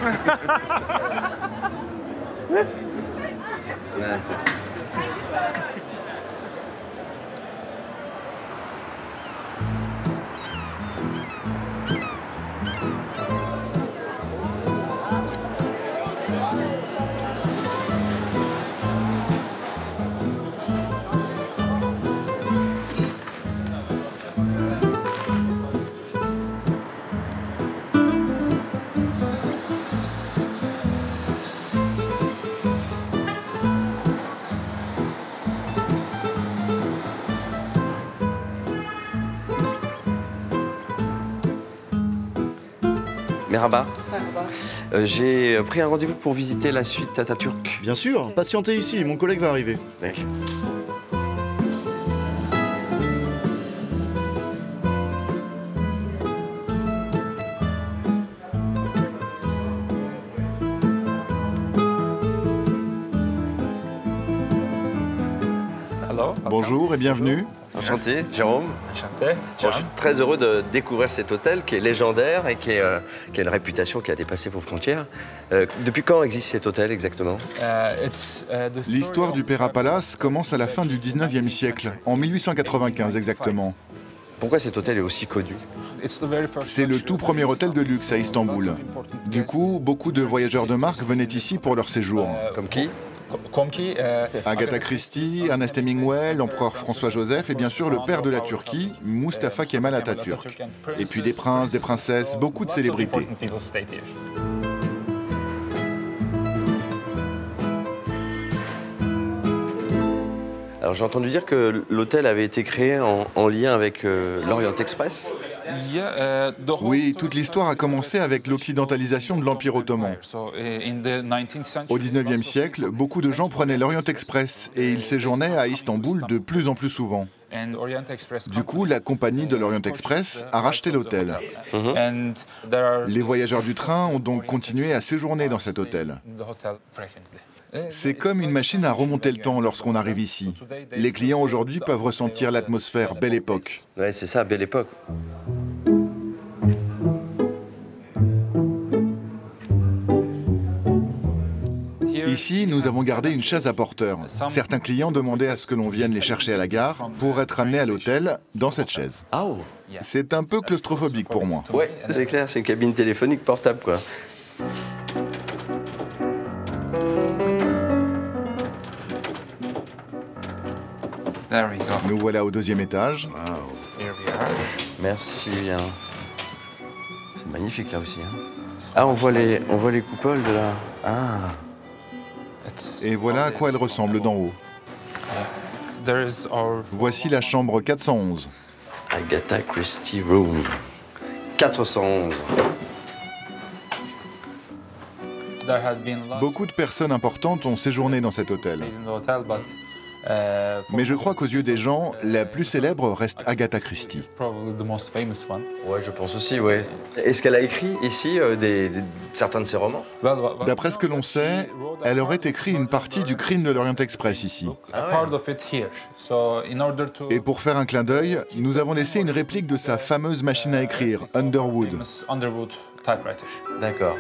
Merhaba. J'ai pris un rendez-vous pour visiter la suite Atatürk. Bien sûr, patientez ici, mon collègue va arriver. Mec. Bonjour et bienvenue. Enchanté, Jérôme. Enchanté. Bon, je suis très heureux de découvrir cet hôtel qui est légendaire et qui a une réputation qui a dépassé vos frontières. Depuis quand existe cet hôtel exactement? L'histoire du Pera Palace commence à la fin du 19e siècle, en 1895 exactement. Pourquoi cet hôtel est aussi connu? C'est le tout premier hôtel de luxe à Istanbul. Du coup, beaucoup de voyageurs de marque venaient ici pour leur séjour. Comme qui? Agatha Christie, Ernest Hemingway, l'empereur François-Joseph et bien sûr le père de la Turquie, Mustafa Kemal Atatürk. Et puis des princes, des princesses, beaucoup de célébrités. Alors j'ai entendu dire que l'hôtel avait été créé en lien avec l'Orient Express. Oui, toute l'histoire a commencé avec l'occidentalisation de l'Empire ottoman. Au XIXe siècle, beaucoup de gens prenaient l'Orient Express et ils séjournaient à Istanbul de plus en plus souvent. Du coup, la compagnie de l'Orient Express a racheté l'hôtel. Les voyageurs du train ont donc continué à séjourner dans cet hôtel. C'est comme une machine à remonter le temps lorsqu'on arrive ici. Les clients aujourd'hui peuvent ressentir l'atmosphère Belle Époque. Ouais, c'est ça, Belle Époque. Ici, nous avons gardé une chaise à porteur. Certains clients demandaient à ce que l'on vienne les chercher à la gare pour être amenés à l'hôtel dans cette chaise. C'est un peu claustrophobique pour moi. Ouais, c'est clair, c'est une cabine téléphonique portable, quoi. Nous voilà au deuxième étage. Merci bien. C'est magnifique là aussi. Hein. Ah, on voit les coupoles de là. Ah. Et voilà à quoi elle ressemble d'en haut. Voici la chambre 411. Agatha Christie Room. 411. Beaucoup de personnes importantes ont séjourné dans cet hôtel. Mais je crois qu'aux yeux des gens, la plus célèbre reste Agatha Christie. Ouais, je pense aussi, ouais. Est-ce qu'elle a écrit ici certains de ses romans? D'après ce que l'on sait, elle aurait écrit une partie du Crime de l'Orient Express ici. Et pour faire un clin d'œil, nous avons laissé une réplique de sa fameuse machine à écrire, Underwood. D'accord.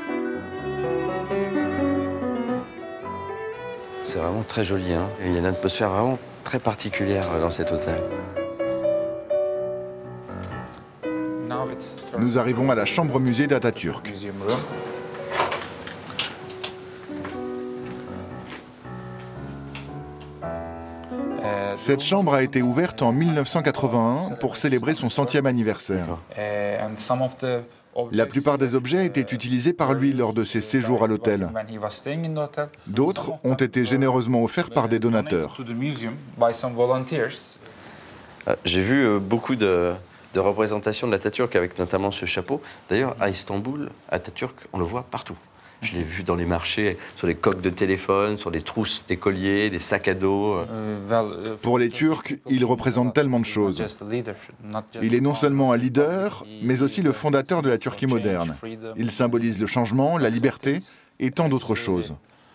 C'est vraiment très joli, hein. Il y a une atmosphère vraiment très particulière dans cet hôtel. Nous arrivons à la chambre musée d'Atatürk. Cette chambre a été ouverte en 1981 pour célébrer son 100e anniversaire. La plupart des objets étaient utilisés par lui lors de ses séjours à l'hôtel. D'autres ont été généreusement offerts par des donateurs. J'ai vu beaucoup de représentations de l'Atatürk avec notamment ce chapeau. D'ailleurs, à Istanbul, Atatürk, on le voit partout. Je l'ai vu dans les marchés, sur les coques de téléphone, sur des trousses, des colliers, des sacs à dos. Pour les Turcs, il représente tellement de choses. Il est non seulement un leader, mais aussi le fondateur de la Turquie moderne. Il symbolise le changement, la liberté et tant d'autres choses.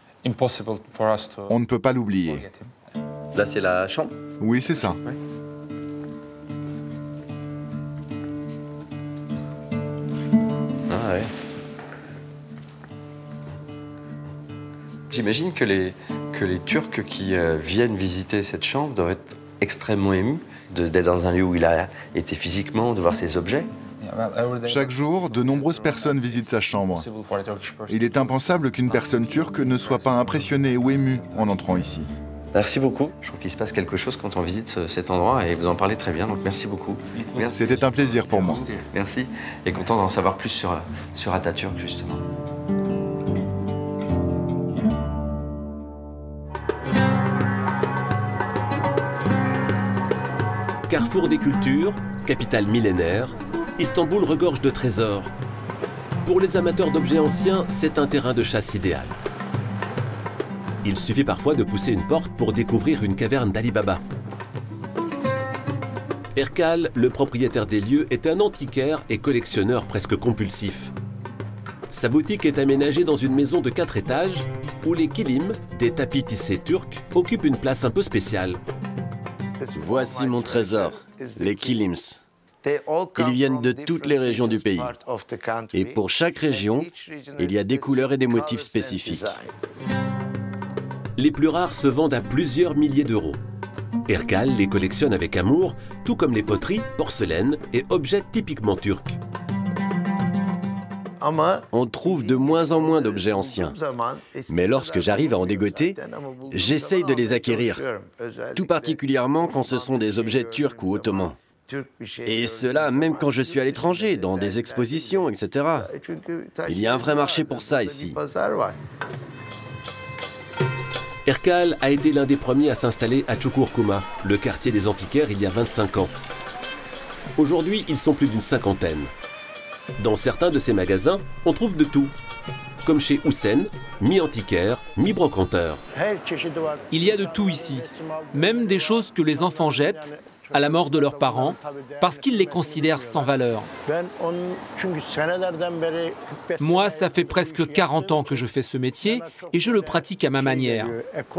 On ne peut pas l'oublier. Là, c'est la chambre? Oui, c'est ça. Ouais. Ah ouais. J'imagine que les Turcs qui viennent visiter cette chambre doivent être extrêmement émus d'être dans un lieu où il a été physiquement, de voir ces objets. Chaque jour, de nombreuses personnes visitent sa chambre. Il est impensable qu'une personne turque ne soit pas impressionnée ou émue en entrant ici. Merci beaucoup. Je trouve qu'il se passe quelque chose quand on visite cet endroit et vous en parlez très bien, donc merci beaucoup. C'était un plaisir pour moi. Merci et content d'en savoir plus sur Atatürk, justement. Carrefour des cultures, capitale millénaire, Istanbul regorge de trésors. Pour les amateurs d'objets anciens, c'est un terrain de chasse idéal. Il suffit parfois de pousser une porte pour découvrir une caverne d'Ali Baba. Erkal, le propriétaire des lieux, est un antiquaire et collectionneur presque compulsif. Sa boutique est aménagée dans une maison de 4 étages où les kilim, des tapis tissés turcs, occupent une place un peu spéciale. Voici mon trésor, les kilims. Ils viennent de toutes les régions du pays. Et pour chaque région, il y a des couleurs et des motifs spécifiques. Les plus rares se vendent à plusieurs milliers d'euros. Erkal les collectionne avec amour, tout comme les poteries, porcelaines et objets typiquement turcs. On trouve de moins en moins d'objets anciens. Mais lorsque j'arrive à en dégoter, j'essaye de les acquérir. Tout particulièrement quand ce sont des objets turcs ou ottomans. Et cela même quand je suis à l'étranger, dans des expositions, etc. Il y a un vrai marché pour ça ici. Erkal a été l'un des premiers à s'installer à Çukurcuma, le quartier des antiquaires, il y a 25 ans. Aujourd'hui, ils sont plus d'une cinquantaine. Dans certains de ces magasins, on trouve de tout. Comme chez Hüseyin, mi-antiquaire, mi-brocanteur. Il y a de tout ici, même des choses que les enfants jettent à la mort de leurs parents, parce qu'ils les considèrent sans valeur. Moi, ça fait presque 40 ans que je fais ce métier et je le pratique à ma manière.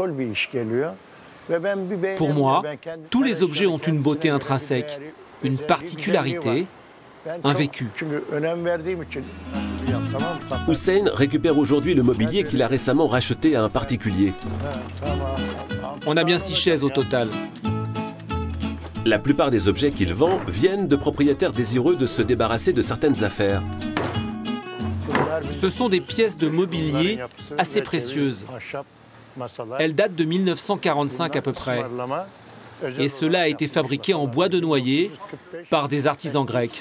Pour moi, tous les objets ont une beauté intrinsèque, une particularité, un vécu. Hüseyin récupère aujourd'hui le mobilier qu'il a récemment racheté à un particulier. On a bien 6 chaises au total. La plupart des objets qu'il vend viennent de propriétaires désireux de se débarrasser de certaines affaires. Ce sont des pièces de mobilier assez précieuses. Elles datent de 1945 à peu près. Et cela a été fabriqué en bois de noyer par des artisans grecs.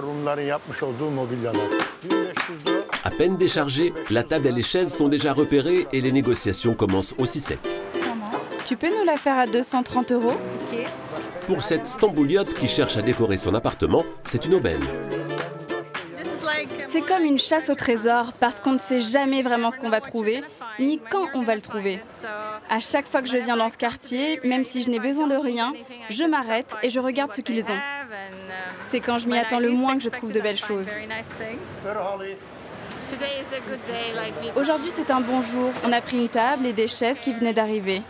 À peine déchargées, la table et les chaises sont déjà repérées et les négociations commencent aussi sec. Tu peux nous la faire à 230 €? Pour cette Stambouliote qui cherche à décorer son appartement, c'est une aubaine. C'est comme une chasse au trésor parce qu'on ne sait jamais vraiment ce qu'on va trouver, ni quand on va le trouver. À chaque fois que je viens dans ce quartier, même si je n'ai besoin de rien, je m'arrête et je regarde ce qu'ils ont. C'est quand je m'y attends le moins que je trouve de belles choses. Aujourd'hui, c'est un bon jour. On a pris une table et des chaises qui venaient d'arriver.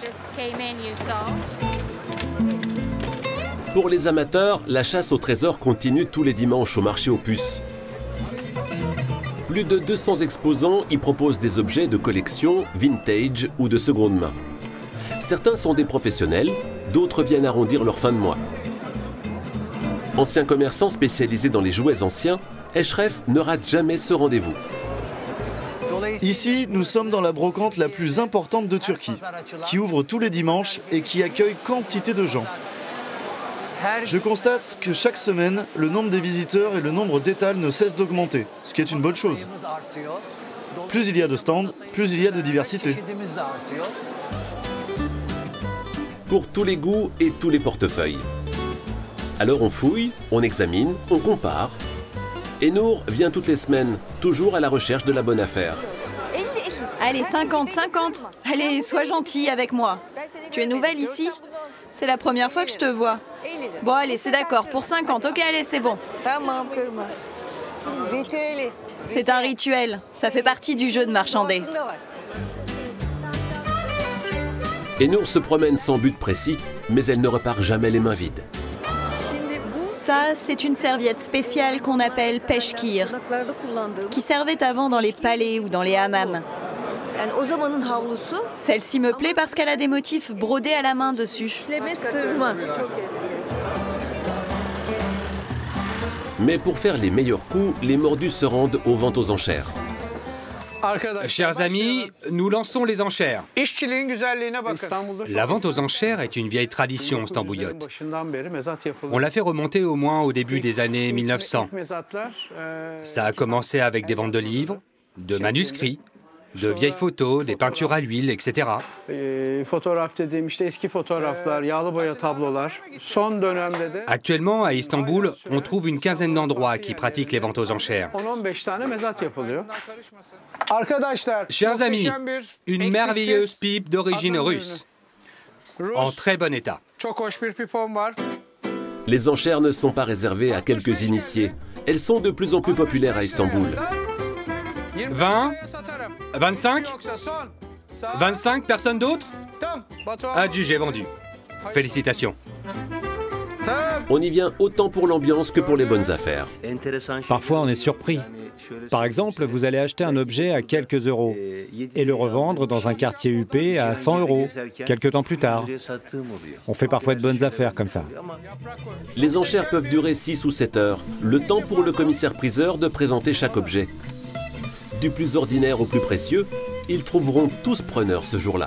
Pour les amateurs, la chasse au trésor continue tous les dimanches au marché aux puces. Plus de 200 exposants y proposent des objets de collection, vintage ou de seconde main. Certains sont des professionnels, d'autres viennent arrondir leur fin de mois. Ancien commerçant spécialisé dans les jouets anciens, Eşref ne rate jamais ce rendez-vous. Ici, nous sommes dans la brocante la plus importante de Turquie, qui ouvre tous les dimanches et qui accueille quantité de gens. Je constate que chaque semaine, le nombre des visiteurs et le nombre d'étals ne cessent d'augmenter, ce qui est une bonne chose. Plus il y a de stands, plus il y a de diversité. Pour tous les goûts et tous les portefeuilles. Alors on fouille, on examine, on compare. Et Nour vient toutes les semaines, toujours à la recherche de la bonne affaire. Allez, 50, 50. Allez, sois gentil avec moi. Tu es nouvelle ici? C'est la première fois que je te vois. Bon, allez, c'est d'accord. Pour 50, ok, allez, c'est bon. C'est un rituel. Ça fait partie du jeu de marchander. Et Nour se promène sans but précis, mais elle ne repart jamais les mains vides. Ça, c'est une serviette spéciale qu'on appelle peşkir, qui servait avant dans les palais ou dans les hammams. Celle-ci me plaît parce qu'elle a des motifs brodés à la main dessus. Mais pour faire les meilleurs coups, les mordus se rendent aux ventes aux enchères. Chers amis, nous lançons les enchères. La vente aux enchères est une vieille tradition stambouliote. On l'a fait remonter au moins au début des années 1900. Ça a commencé avec des ventes de livres, de manuscrits, de vieilles photos, des peintures à l'huile, etc. Actuellement, à Istanbul, on trouve une quinzaine d'endroits qui pratiquent les ventes aux enchères. Chers amis, une merveilleuse pipe d'origine russe, en très bon état. Les enchères ne sont pas réservées à quelques initiés. Elles sont de plus en plus populaires à Istanbul. 20, 25, 25, personne d'autre? Adjugé, vendu. Félicitations. On y vient autant pour l'ambiance que pour les bonnes affaires. Parfois, on est surpris. Par exemple, vous allez acheter un objet à quelques euros et le revendre dans un quartier huppé à 100 euros, quelques temps plus tard. On fait parfois de bonnes affaires comme ça. Les enchères peuvent durer 6 ou 7 heures, le temps pour le commissaire-priseur de présenter chaque objet. Du plus ordinaire au plus précieux, ils trouveront tous preneurs ce jour-là.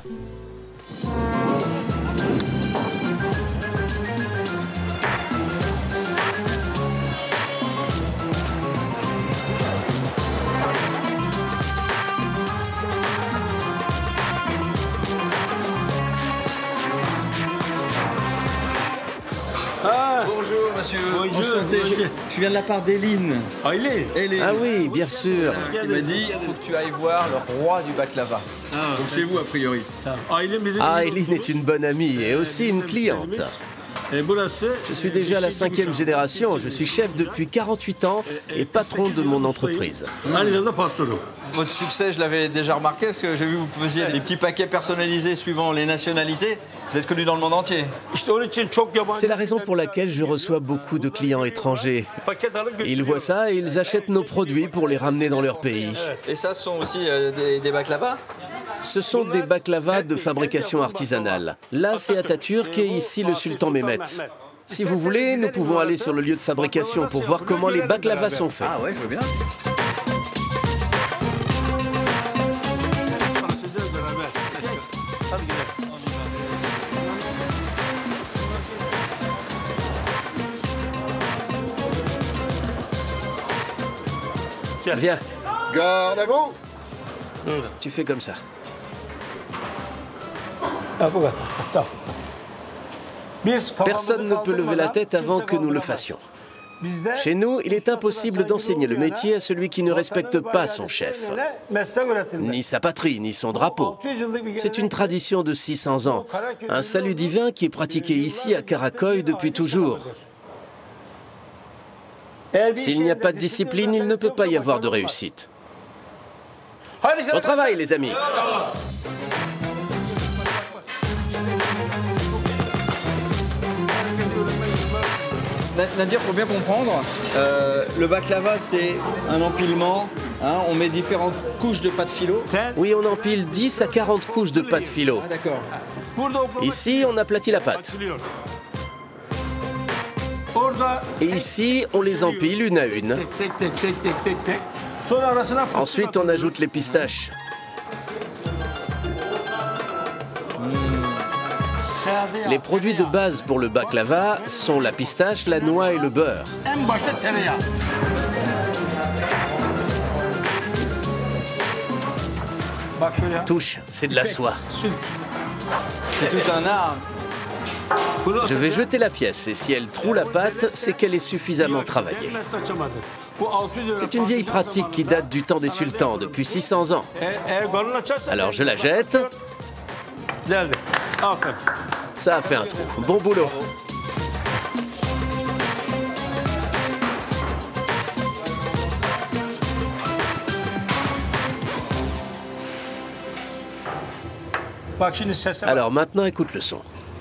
Bonjour monsieur. Bonjour. Je viens de la part d'Eline. Ah, il est Ah oui, bien sûr. Il m'a dit, il faut que tu ailles voir le roi du baklava. Ah, donc c'est vous a priori. Eline est une bonne amie et aussi une cliente. Je suis déjà la 5e génération, je suis chef depuis 48 ans et patron de mon entreprise. Votre succès, je l'avais déjà remarqué parce que j'ai vu que vous faisiez des petits paquets personnalisés suivant les nationalités. Vous êtes connu dans le monde entier. C'est la raison pour laquelle je reçois beaucoup de clients étrangers. Ils voient ça et ils achètent nos produits pour les ramener dans leur pays. Et ça, ce sont aussi des baklavas? Ce sont des baklavas de fabrication artisanale. Là, c'est Atatürk et ici le sultan Mehmet. Si vous voulez, nous pouvons aller sur le lieu de fabrication pour voir comment les baklavas sont faits. Ah ouais, je veux bien. Viens. Garde à vous. Tu fais comme ça. Personne ne peut lever la tête avant que nous le fassions. Chez nous, il est impossible d'enseigner le métier à celui qui ne respecte pas son chef, ni sa patrie, ni son drapeau. C'est une tradition de 600 ans, un salut divin qui est pratiqué ici à Karaköy depuis toujours. S'il n'y a pas de discipline, il ne peut pas y avoir de réussite. Au travail, les amis! Nadir, il faut bien comprendre, le baklava, c'est un empilement. Hein, on met différentes couches de pâte philo. Oui, on empile 10 à 40 couches de pâte philo. Ah, d'accord. Ici, on aplatit la pâte. Et ici, on les empile une à une. Ensuite, on ajoute les pistaches. Les produits de base pour le baklava sont la pistache, la noix et le beurre. Touche, c'est de la soie. C'est tout un art. Je vais jeter la pièce et si elle troue la pâte, c'est qu'elle est suffisamment travaillée. C'est une vieille pratique qui date du temps des sultans, depuis 600 ans. Alors je la jette. Ça a fait un trou. Bon boulot. Alors maintenant, écoute le son.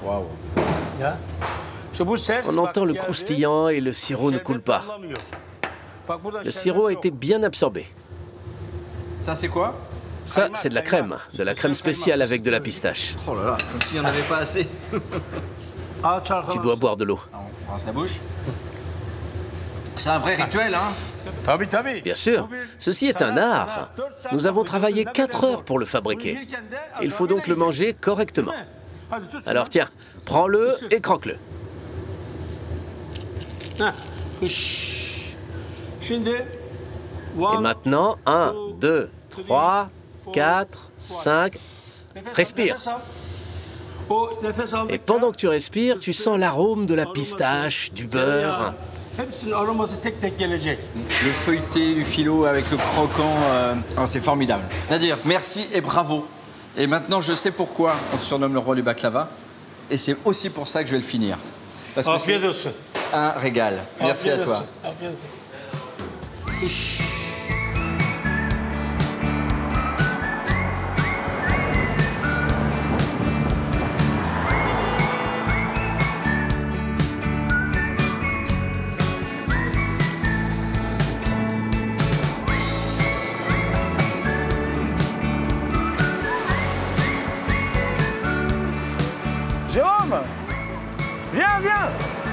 On entend le croustillant et le sirop ne coule pas. Le sirop a été bien absorbé. Ça, c'est quoi? Ça, c'est de la crème spéciale avec de la pistache. Oh là là, comme s'il n'y en avait pas assez. Tu dois boire de l'eau. On rince la bouche. C'est un vrai rituel, hein? Bien sûr, ceci est un art. Nous avons travaillé 4 heures pour le fabriquer. Il faut donc le manger correctement. Alors tiens, prends-le et croque-le. Et maintenant, 1, 2, 3, 4, 5... Respire. Et pendant que tu respires, tu sens l'arôme de la pistache, du beurre. Le feuilleté du phyllo avec le croquant, c'est formidable. Nadir, merci et bravo. Et maintenant, je sais pourquoi on te surnomme le roi du baklava. Et c'est aussi pour ça que je vais le finir. Parce que c'est un régal. Merci à toi. Jérôme, viens, viens.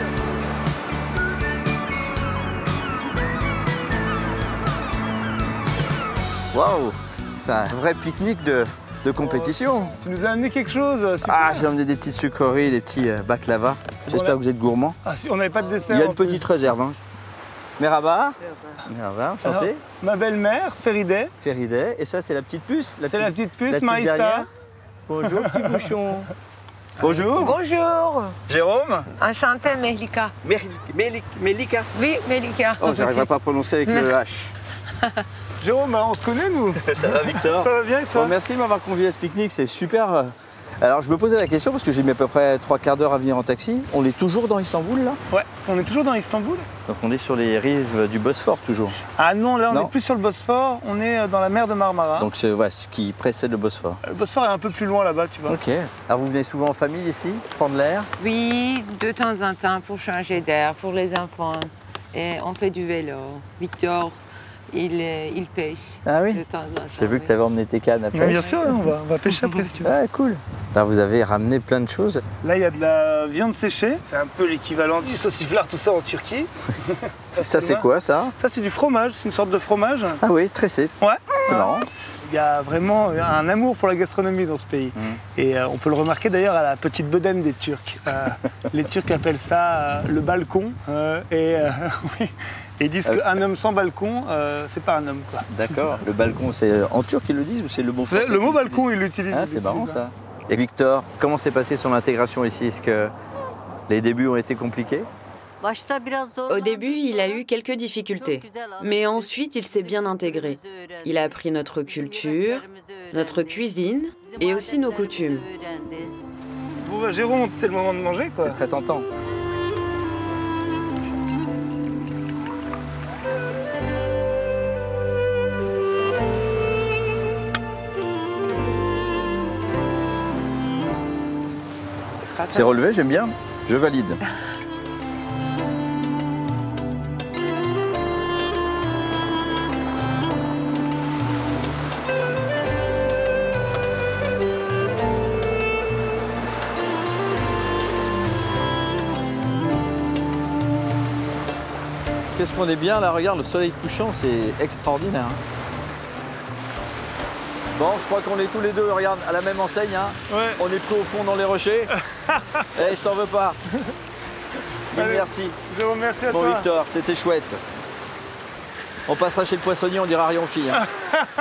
Waouh, c'est un vrai pique-nique de compétition. Tu nous as amené quelque chose, super. Ah, j'ai amené des petites sucreries, des petits baklava. J'espère que vous êtes gourmands. Ah, si, on n'avait pas de dessert. Il y a une petite réserve. Hein. Merhaba. Merhaba, enchanté. Ma belle-mère, Ferideh. Ferideh, et ça c'est la petite puce. C'est la petite puce, Maïssa. Bonjour, petit bouchon. Bonjour. Bonjour. Jérôme. Enchantée, Melika. Melika. Oui, Melika. Oh, j'arriverai pas à prononcer avec le H. Jérôme, on se connaît, nous? Ça va, Victor? Ça va bien, et toi? Bon, merci de m'avoir convié à ce pique-nique, c'est super. Alors, je me posais la question, parce que j'ai mis à peu près 3/4 d'heure à venir en taxi. On est toujours dans Istanbul, là? Ouais, on est toujours dans Istanbul. Donc, on est sur les rives du Bosphore, toujours? Ah non, là, on n'est plus sur le Bosphore, on est dans la mer de Marmara. Donc, c'est ouais, ce qui précède le Bosphore. Le Bosphore est un peu plus loin, là-bas, tu vois. Ok. Alors, vous venez souvent en famille, ici, prendre l'air? Oui, de temps en temps, pour changer d'air, pour les enfants. Et on fait du vélo. Victor, il pêche. Ah oui? De temps en temps. J'ai vu que tu avais emmené tes cannes à pêche. Bien sûr, on va pêcher après si tu veux. Ah, cool. Alors vous avez ramené plein de choses. Là, il y a de la viande séchée. C'est un peu l'équivalent du sauciflard, tout ça en Turquie. Ça, c'est quoi, ça? Ça, c'est du fromage. C'est une sorte de fromage. Ah oui, tressé. Ouais. C'est marrant. Il y a vraiment un amour pour la gastronomie dans ce pays. Et on peut le remarquer d'ailleurs à la petite bedaine des Turcs. Les Turcs appellent ça le balcon. Oui. Et ils disent qu'un homme sans balcon, c'est pas un homme, quoi. D'accord. Le balcon, c'est en turc qu'ils le disent ou c'est le mot français? Le mot balcon, ils l'utilisent. Ah, c'est marrant, ça. Et Victor, comment s'est passé son intégration ici? Est-ce que les débuts ont été compliqués? Au début, il a eu quelques difficultés, mais ensuite, il s'est bien intégré. Il a appris notre culture, notre cuisine et aussi nos coutumes. Bon, bah, Jérôme, c'est le moment de manger, quoi. C'est très tentant. C'est relevé, j'aime bien. Je valide. qu'est-ce qu'on est bien là, regarde, le soleil couchant, c'est extraordinaire. Bon, je crois qu'on est tous les deux, regarde, à la même enseigne. Hein. Ouais. On est pris au fond dans les rochers. Eh, je t'en veux pas. Allez, merci. Je vous remercie à bon, toi. Bon, Victor, c'était chouette. On passera chez le poissonnier, on dira rien aux filles. Hein.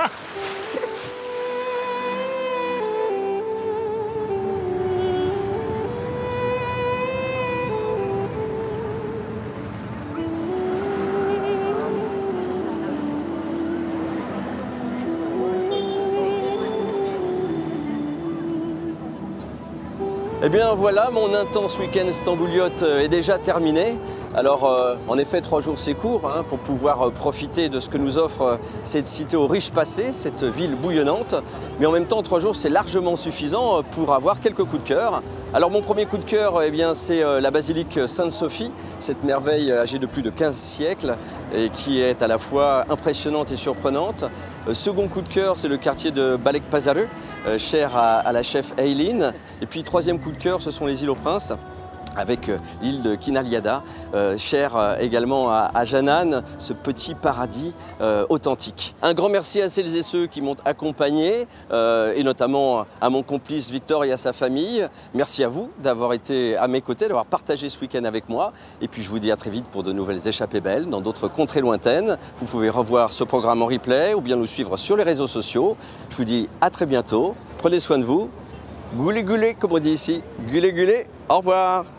Eh bien voilà, mon intense week-end stambouliote est déjà terminé. Alors en effet, 3 jours c'est court hein, pour pouvoir profiter de ce que nous offre cette cité au riche passé, cette ville bouillonnante. Mais en même temps, 3 jours c'est largement suffisant pour avoir quelques coups de cœur. Alors mon premier coup de cœur, eh bien, c'est la basilique Sainte-Sophie, cette merveille âgée de plus de 15 siècles et qui est à la fois impressionnante et surprenante. Second coup de cœur, c'est le quartier de Balek Pazarı, cher à la chef Eileen. Et puis troisième coup de cœur, ce sont les îles aux Princes, avec l'île de Kinaliada, chère également à Janan, ce petit paradis authentique. Un grand merci à celles et ceux qui m'ont accompagné, et notamment à mon complice Victor et à sa famille. Merci à vous d'avoir été à mes côtés, d'avoir partagé ce week-end avec moi. Et puis je vous dis à très vite pour de nouvelles échappées belles dans d'autres contrées lointaines. Vous pouvez revoir ce programme en replay ou bien nous suivre sur les réseaux sociaux. Je vous dis à très bientôt. Prenez soin de vous. Goulé goulé, comme on dit ici. Goulé goulé. Au revoir.